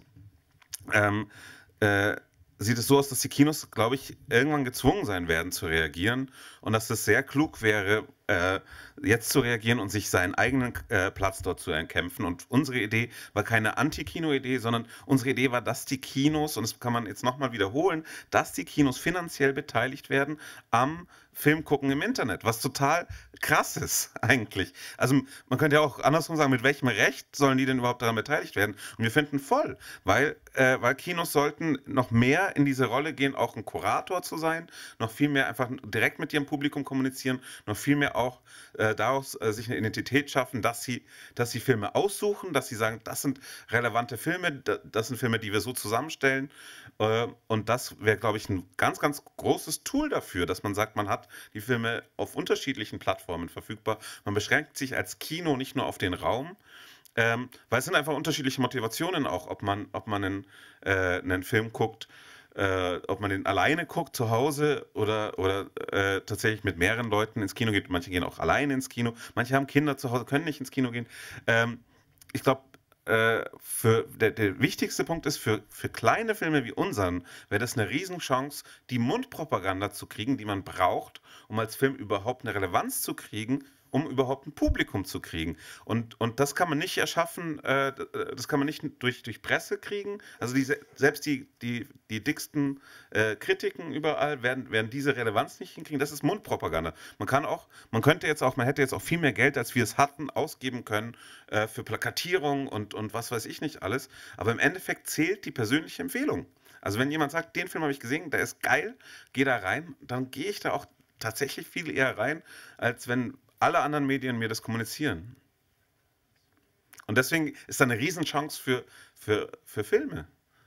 ähm, äh, sieht es so aus, dass die Kinos, glaube ich, irgendwann gezwungen sein werden zu reagieren und dass es sehr klug wäre, äh, jetzt zu reagieren und sich seinen eigenen äh, Platz dort zu erkämpfen. Und unsere Idee war keine Anti-Kino-Idee, sondern unsere Idee war, dass die Kinos, und das kann man jetzt nochmal wiederholen, dass die Kinos finanziell beteiligt werden am Film gucken im Internet, was total krass ist eigentlich. Also man könnte ja auch andersrum sagen, mit welchem Recht sollen die denn überhaupt daran beteiligt werden? Und wir finden voll, weil, äh, weil Kinos sollten noch mehr in diese Rolle gehen, auch ein Kurator zu sein, noch viel mehr einfach direkt mit ihrem Publikum kommunizieren, noch viel mehr auch äh, daraus äh, sich eine Identität schaffen, dass sie, dass sie Filme aussuchen, dass sie sagen, das sind relevante Filme, das sind Filme, die wir so zusammenstellen. Äh, und das wäre, glaube ich, ein ganz, ganz großes Tool dafür, dass man sagt, man hat die Filme auf unterschiedlichen Plattformen verfügbar. Man beschränkt sich als Kino nicht nur auf den Raum, ähm, weil es sind einfach unterschiedliche Motivationen auch, ob man, ob man einen, äh, einen Film guckt, äh, ob man den alleine guckt zu Hause oder, oder äh, tatsächlich mit mehreren Leuten ins Kino geht. Manche gehen auch alleine ins Kino, manche haben Kinder zu Hause, können nicht ins Kino gehen. Ähm, ich glaube, äh, für der, der wichtigste Punkt ist, für, für kleine Filme wie unseren wäre das eine Riesenchance, die Mundpropaganda zu kriegen, die man braucht, um als Film überhaupt eine Relevanz zu kriegen, um überhaupt ein Publikum zu kriegen. Und, und das kann man nicht erschaffen, äh, das kann man nicht durch, durch Presse kriegen. Also diese, selbst die, die, die dicksten äh, Kritiken überall werden, werden diese Relevanz nicht hinkriegen. Das ist Mundpropaganda. Man kann auch, man könnte jetzt auch, man hätte jetzt auch viel mehr Geld, als wir es hatten, ausgeben können äh, für Plakatierung und, und was weiß ich nicht alles. Aber im Endeffekt zählt die persönliche Empfehlung. Also wenn jemand sagt, den Film habe ich gesehen, der ist geil, geh da rein, dann gehe ich da auch tatsächlich viel eher rein, als wenn alle anderen Medien mir das kommunizieren. Und deswegen ist da eine Riesenchance für, für, für Filme.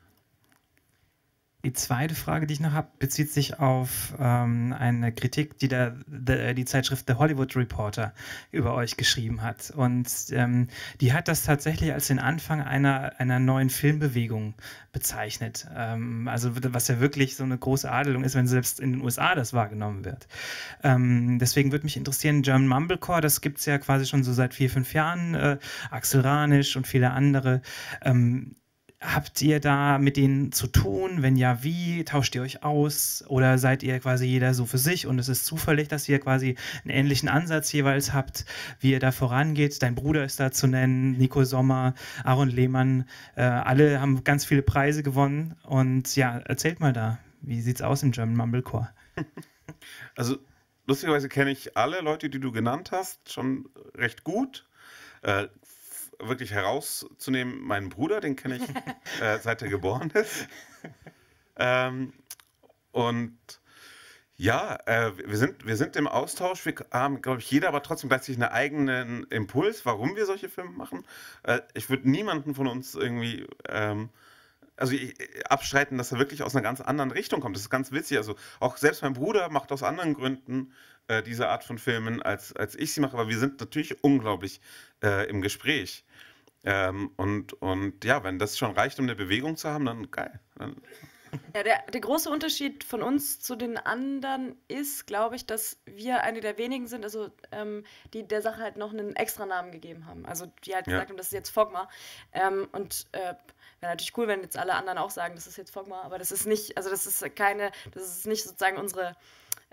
Die zweite Frage, die ich noch habe, bezieht sich auf ähm, eine Kritik, die der, der, die Zeitschrift The Hollywood Reporter über euch geschrieben hat. Und ähm, die hat das tatsächlich als den Anfang einer, einer neuen Filmbewegung bezeichnet. Ähm, also was ja wirklich so eine große Adelung ist, wenn selbst in den U S A das wahrgenommen wird. Ähm, deswegen würde mich interessieren, German Mumblecore, das gibt es ja quasi schon so seit vier, fünf Jahren, äh, Axel Ranisch und viele andere. Ähm, Habt ihr da mit denen zu tun? Wenn ja, wie? Tauscht ihr euch aus? Oder seid ihr quasi jeder so für sich und es ist zufällig, dass ihr quasi einen ähnlichen Ansatz jeweils habt, wie ihr da vorangeht? Dein Bruder ist da zu nennen, Nico Sommer, Aaron Lehmann, äh, alle haben ganz viele Preise gewonnen. Und ja, erzählt mal da, wie sieht's aus im German Mumblecore? Also lustigerweise kenne ich alle Leute, die du genannt hast, schon recht gut. Äh, wirklich herauszunehmen, meinen Bruder, den kenne ich äh, seit er geboren ist. ähm, und ja, äh, wir, sind, wir sind im Austausch. Wir haben, glaube ich, jeder aber trotzdem gleichzeitig einen eigenen Impuls, warum wir solche Filme machen. Äh, ich würde niemanden von uns irgendwie ähm, also ich, abstreiten, dass er wirklich aus einer ganz anderen Richtung kommt. Das ist ganz witzig. Also auch selbst mein Bruder macht aus anderen Gründen äh, diese Art von Filmen, als, als ich sie mache. Aber wir sind natürlich unglaublich äh, im Gespräch. Ähm, und, und ja, wenn das schon reicht, um eine Bewegung zu haben, dann geil. Dann Ja, der, der große Unterschied von uns zu den anderen ist, glaube ich, dass wir eine der wenigen sind, also ähm, die der Sache halt noch einen extra Namen gegeben haben. Also die halt Ja. gesagt haben, das ist jetzt Fogma. Ähm, und äh, wäre natürlich cool, wenn jetzt alle anderen auch sagen, das ist jetzt Fogma, aber das ist nicht, also das ist keine, das ist nicht sozusagen unsere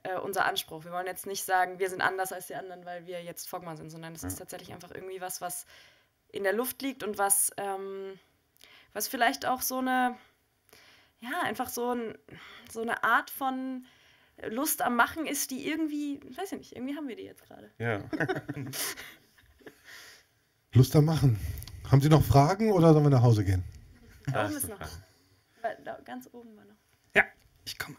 äh, unser Anspruch. Wir wollen jetzt nicht sagen, wir sind anders als die anderen, weil wir jetzt Fogma sind, sondern es ja. ist tatsächlich einfach irgendwie was, was in der Luft liegt und was, ähm, was vielleicht auch so eine, ja, einfach so, ein, so eine Art von Lust am Machen ist, die irgendwie, weiß ich nicht, irgendwie haben wir die jetzt gerade. Ja. Lust am Machen. Haben Sie noch Fragen oder sollen wir nach Hause gehen? Da oben ist noch. Da, ganz oben war noch. Ja, ich komme.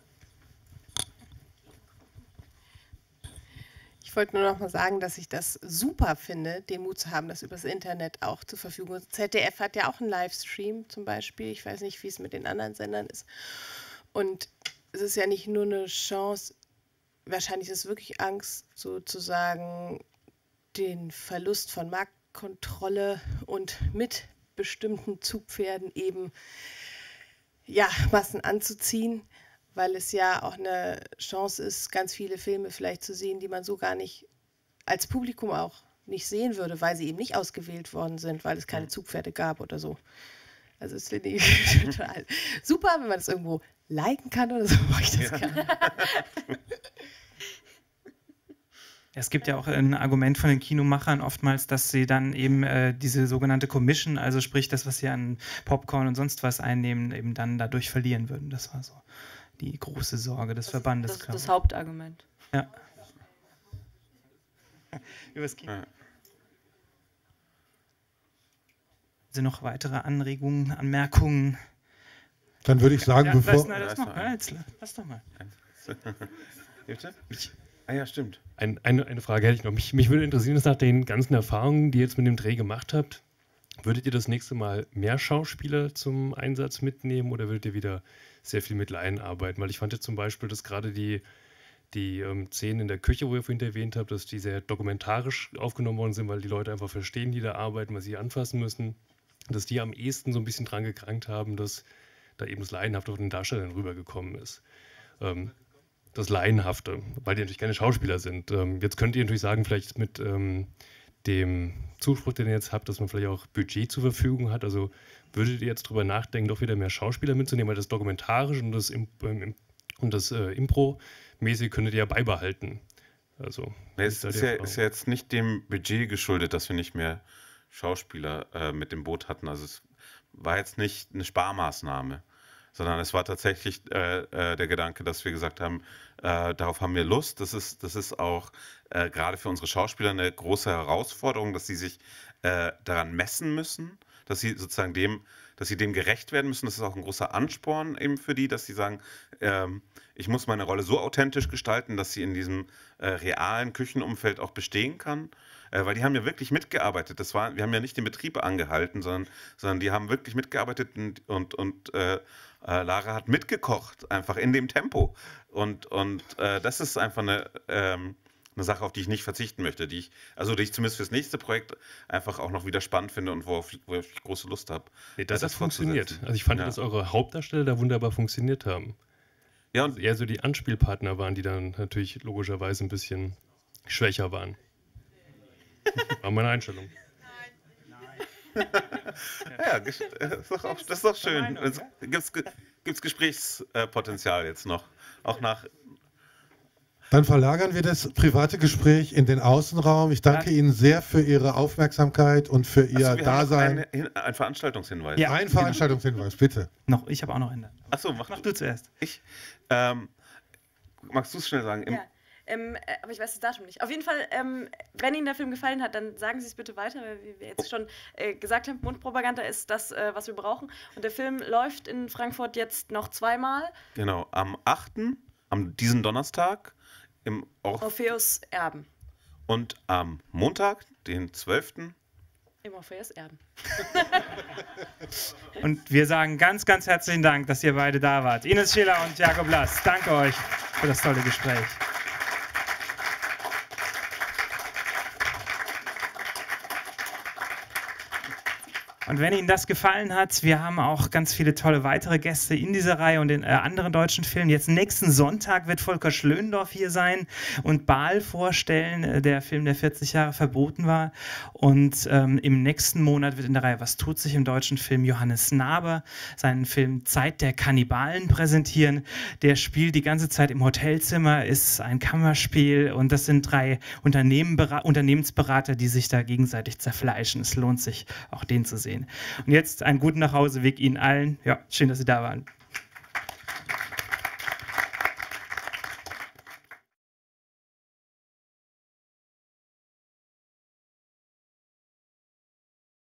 Ich wollte nur noch mal sagen, dass ich das super finde, den Mut zu haben, das übers Internet auch zur Verfügung. Z D F hat ja auch einen Livestream zum Beispiel. Ich weiß nicht, wie es mit den anderen Sendern ist. Und es ist ja nicht nur eine Chance, wahrscheinlich ist es wirklich Angst, sozusagen den Verlust von Marktkontrolle und mit bestimmten Zugpferden eben ja, Massen anzuziehen, weil es ja auch eine Chance ist, ganz viele Filme vielleicht zu sehen, die man so gar nicht als Publikum auch nicht sehen würde, weil sie eben nicht ausgewählt worden sind, weil es keine Zugpferde gab oder so. Also das finde ich total super, wenn man das irgendwo liken kann oder so, mache ich das ja. gerne. Es gibt ja auch ein Argument von den Kinomachern oftmals, dass sie dann eben äh, diese sogenannte Commission, also sprich das, was sie an Popcorn und sonst was einnehmen, eben dann dadurch verlieren würden. Das war so die große Sorge des das, Verbandes. Das ist das Hauptargument. Ja. Übers Kino. Ja. Sind noch weitere Anregungen, Anmerkungen? Dann würde ich sagen, ja, bevor... Lass, lass, noch, ja, jetzt, lass doch mal. Bitte? Ah ja, stimmt. Ein, eine, eine Frage hätte ich noch. Mich, mich würde interessieren, dass nach den ganzen Erfahrungen, die ihr jetzt mit dem Dreh gemacht habt, würdet ihr das nächste Mal mehr Schauspieler zum Einsatz mitnehmen oder würdet ihr wieder sehr viel mit Laien arbeiten? Weil ich fand jetzt zum Beispiel, dass gerade die, die ähm, Szenen in der Küche, wo ihr vorhin erwähnt habt, dass die sehr dokumentarisch aufgenommen worden sind, weil die Leute einfach verstehen, die da arbeiten, was sie anfassen müssen, dass die am ehesten so ein bisschen dran gekrankt haben, dass da eben das Laienhafte von den Darstellern rübergekommen ist. Ähm, das Laienhafte, weil die natürlich keine Schauspieler sind. Ähm, jetzt könnt ihr natürlich sagen, vielleicht mit ähm, dem Zuspruch, den ihr jetzt habt, dass man vielleicht auch Budget zur Verfügung hat. Also würdet ihr jetzt drüber nachdenken, doch wieder mehr Schauspieler mitzunehmen, weil das Dokumentarische und das, Im ähm, und das äh, Impro-mäßig könntet ihr ja beibehalten. Also, nee, es ist ja, ist ja jetzt nicht dem Budget geschuldet, dass wir nicht mehr Schauspieler äh, mit dem Boot hatten. Also es war jetzt nicht eine Sparmaßnahme, sondern es war tatsächlich äh, äh, der Gedanke, dass wir gesagt haben, äh, darauf haben wir Lust. Das ist, das ist auch äh, gerade für unsere Schauspieler eine große Herausforderung, dass sie sich äh, daran messen müssen, dass sie sozusagen dem, dass sie dem gerecht werden müssen. Das ist auch ein großer Ansporn eben für die, dass sie sagen, ähm, ich muss meine Rolle so authentisch gestalten, dass sie in diesem äh, realen Küchenumfeld auch bestehen kann. Äh, weil die haben ja wirklich mitgearbeitet. Das war, wir haben ja nicht den Betrieb angehalten, sondern, sondern die haben wirklich mitgearbeitet und, und, und äh, äh, Lara hat mitgekocht, einfach in dem Tempo. Und, und äh, das ist einfach eine, ähm, eine Sache, auf die ich nicht verzichten möchte, die ich, also die ich zumindest fürs nächste Projekt einfach auch noch wieder spannend finde und worauf, worauf ich große Lust habe. Nee, das, das hat funktioniert. Also ich fand, ja. dass eure Hauptdarsteller da wunderbar funktioniert haben. Ja, und also eher so die Anspielpartner waren, die dann natürlich logischerweise ein bisschen schwächer waren. War meine Einstellung. Nein. Ja, das ist doch, auch, das ist doch schön. Gibt es Gesprächspotenzial jetzt noch? Auch nach. Dann verlagern wir das private Gespräch in den Außenraum. Ich danke ja. Ihnen sehr für Ihre Aufmerksamkeit und für Ihr Achso, wir Dasein. Haben ein, ein Veranstaltungshinweis. Ja, ein Veranstaltungshinweis, bitte. Noch, ich habe auch noch einen. Achso, mach, mach du zuerst. Ich. Ähm, magst du es schnell sagen? Im ja. Ähm, äh, aber ich weiß das Datum nicht. Auf jeden Fall, ähm, wenn Ihnen der Film gefallen hat, dann sagen Sie es bitte weiter, weil wie wir jetzt schon äh, gesagt haben, Mundpropaganda ist das, äh, was wir brauchen. Und der Film läuft in Frankfurt jetzt noch zweimal. Genau, am achten, am diesen Donnerstag, im Orf Orpheus Erben. Und am Montag, den zwölften im Orpheus Erben. Und wir sagen ganz, ganz herzlichen Dank, dass ihr beide da wart. Ines Schiller und Jakob Lass. Danke euch für das tolle Gespräch. Und wenn Ihnen das gefallen hat, wir haben auch ganz viele tolle weitere Gäste in dieser Reihe und in äh, anderen deutschen Filmen. Jetzt nächsten Sonntag wird Volker Schlöndorff hier sein und Baal vorstellen, äh, der Film, der vierzig Jahre verboten war. Und ähm, im nächsten Monat wird in der Reihe Was tut sich im deutschen Film Johannes Naber seinen Film Zeit der Kannibalen präsentieren. Der spielt die ganze Zeit im Hotelzimmer, ist ein Kammerspiel und das sind drei Unternehmenbera- Unternehmensberater, die sich da gegenseitig zerfleischen. Es lohnt sich, auch den zu sehen. Und jetzt einen guten Nachhauseweg Ihnen allen. Ja, schön, dass Sie da waren.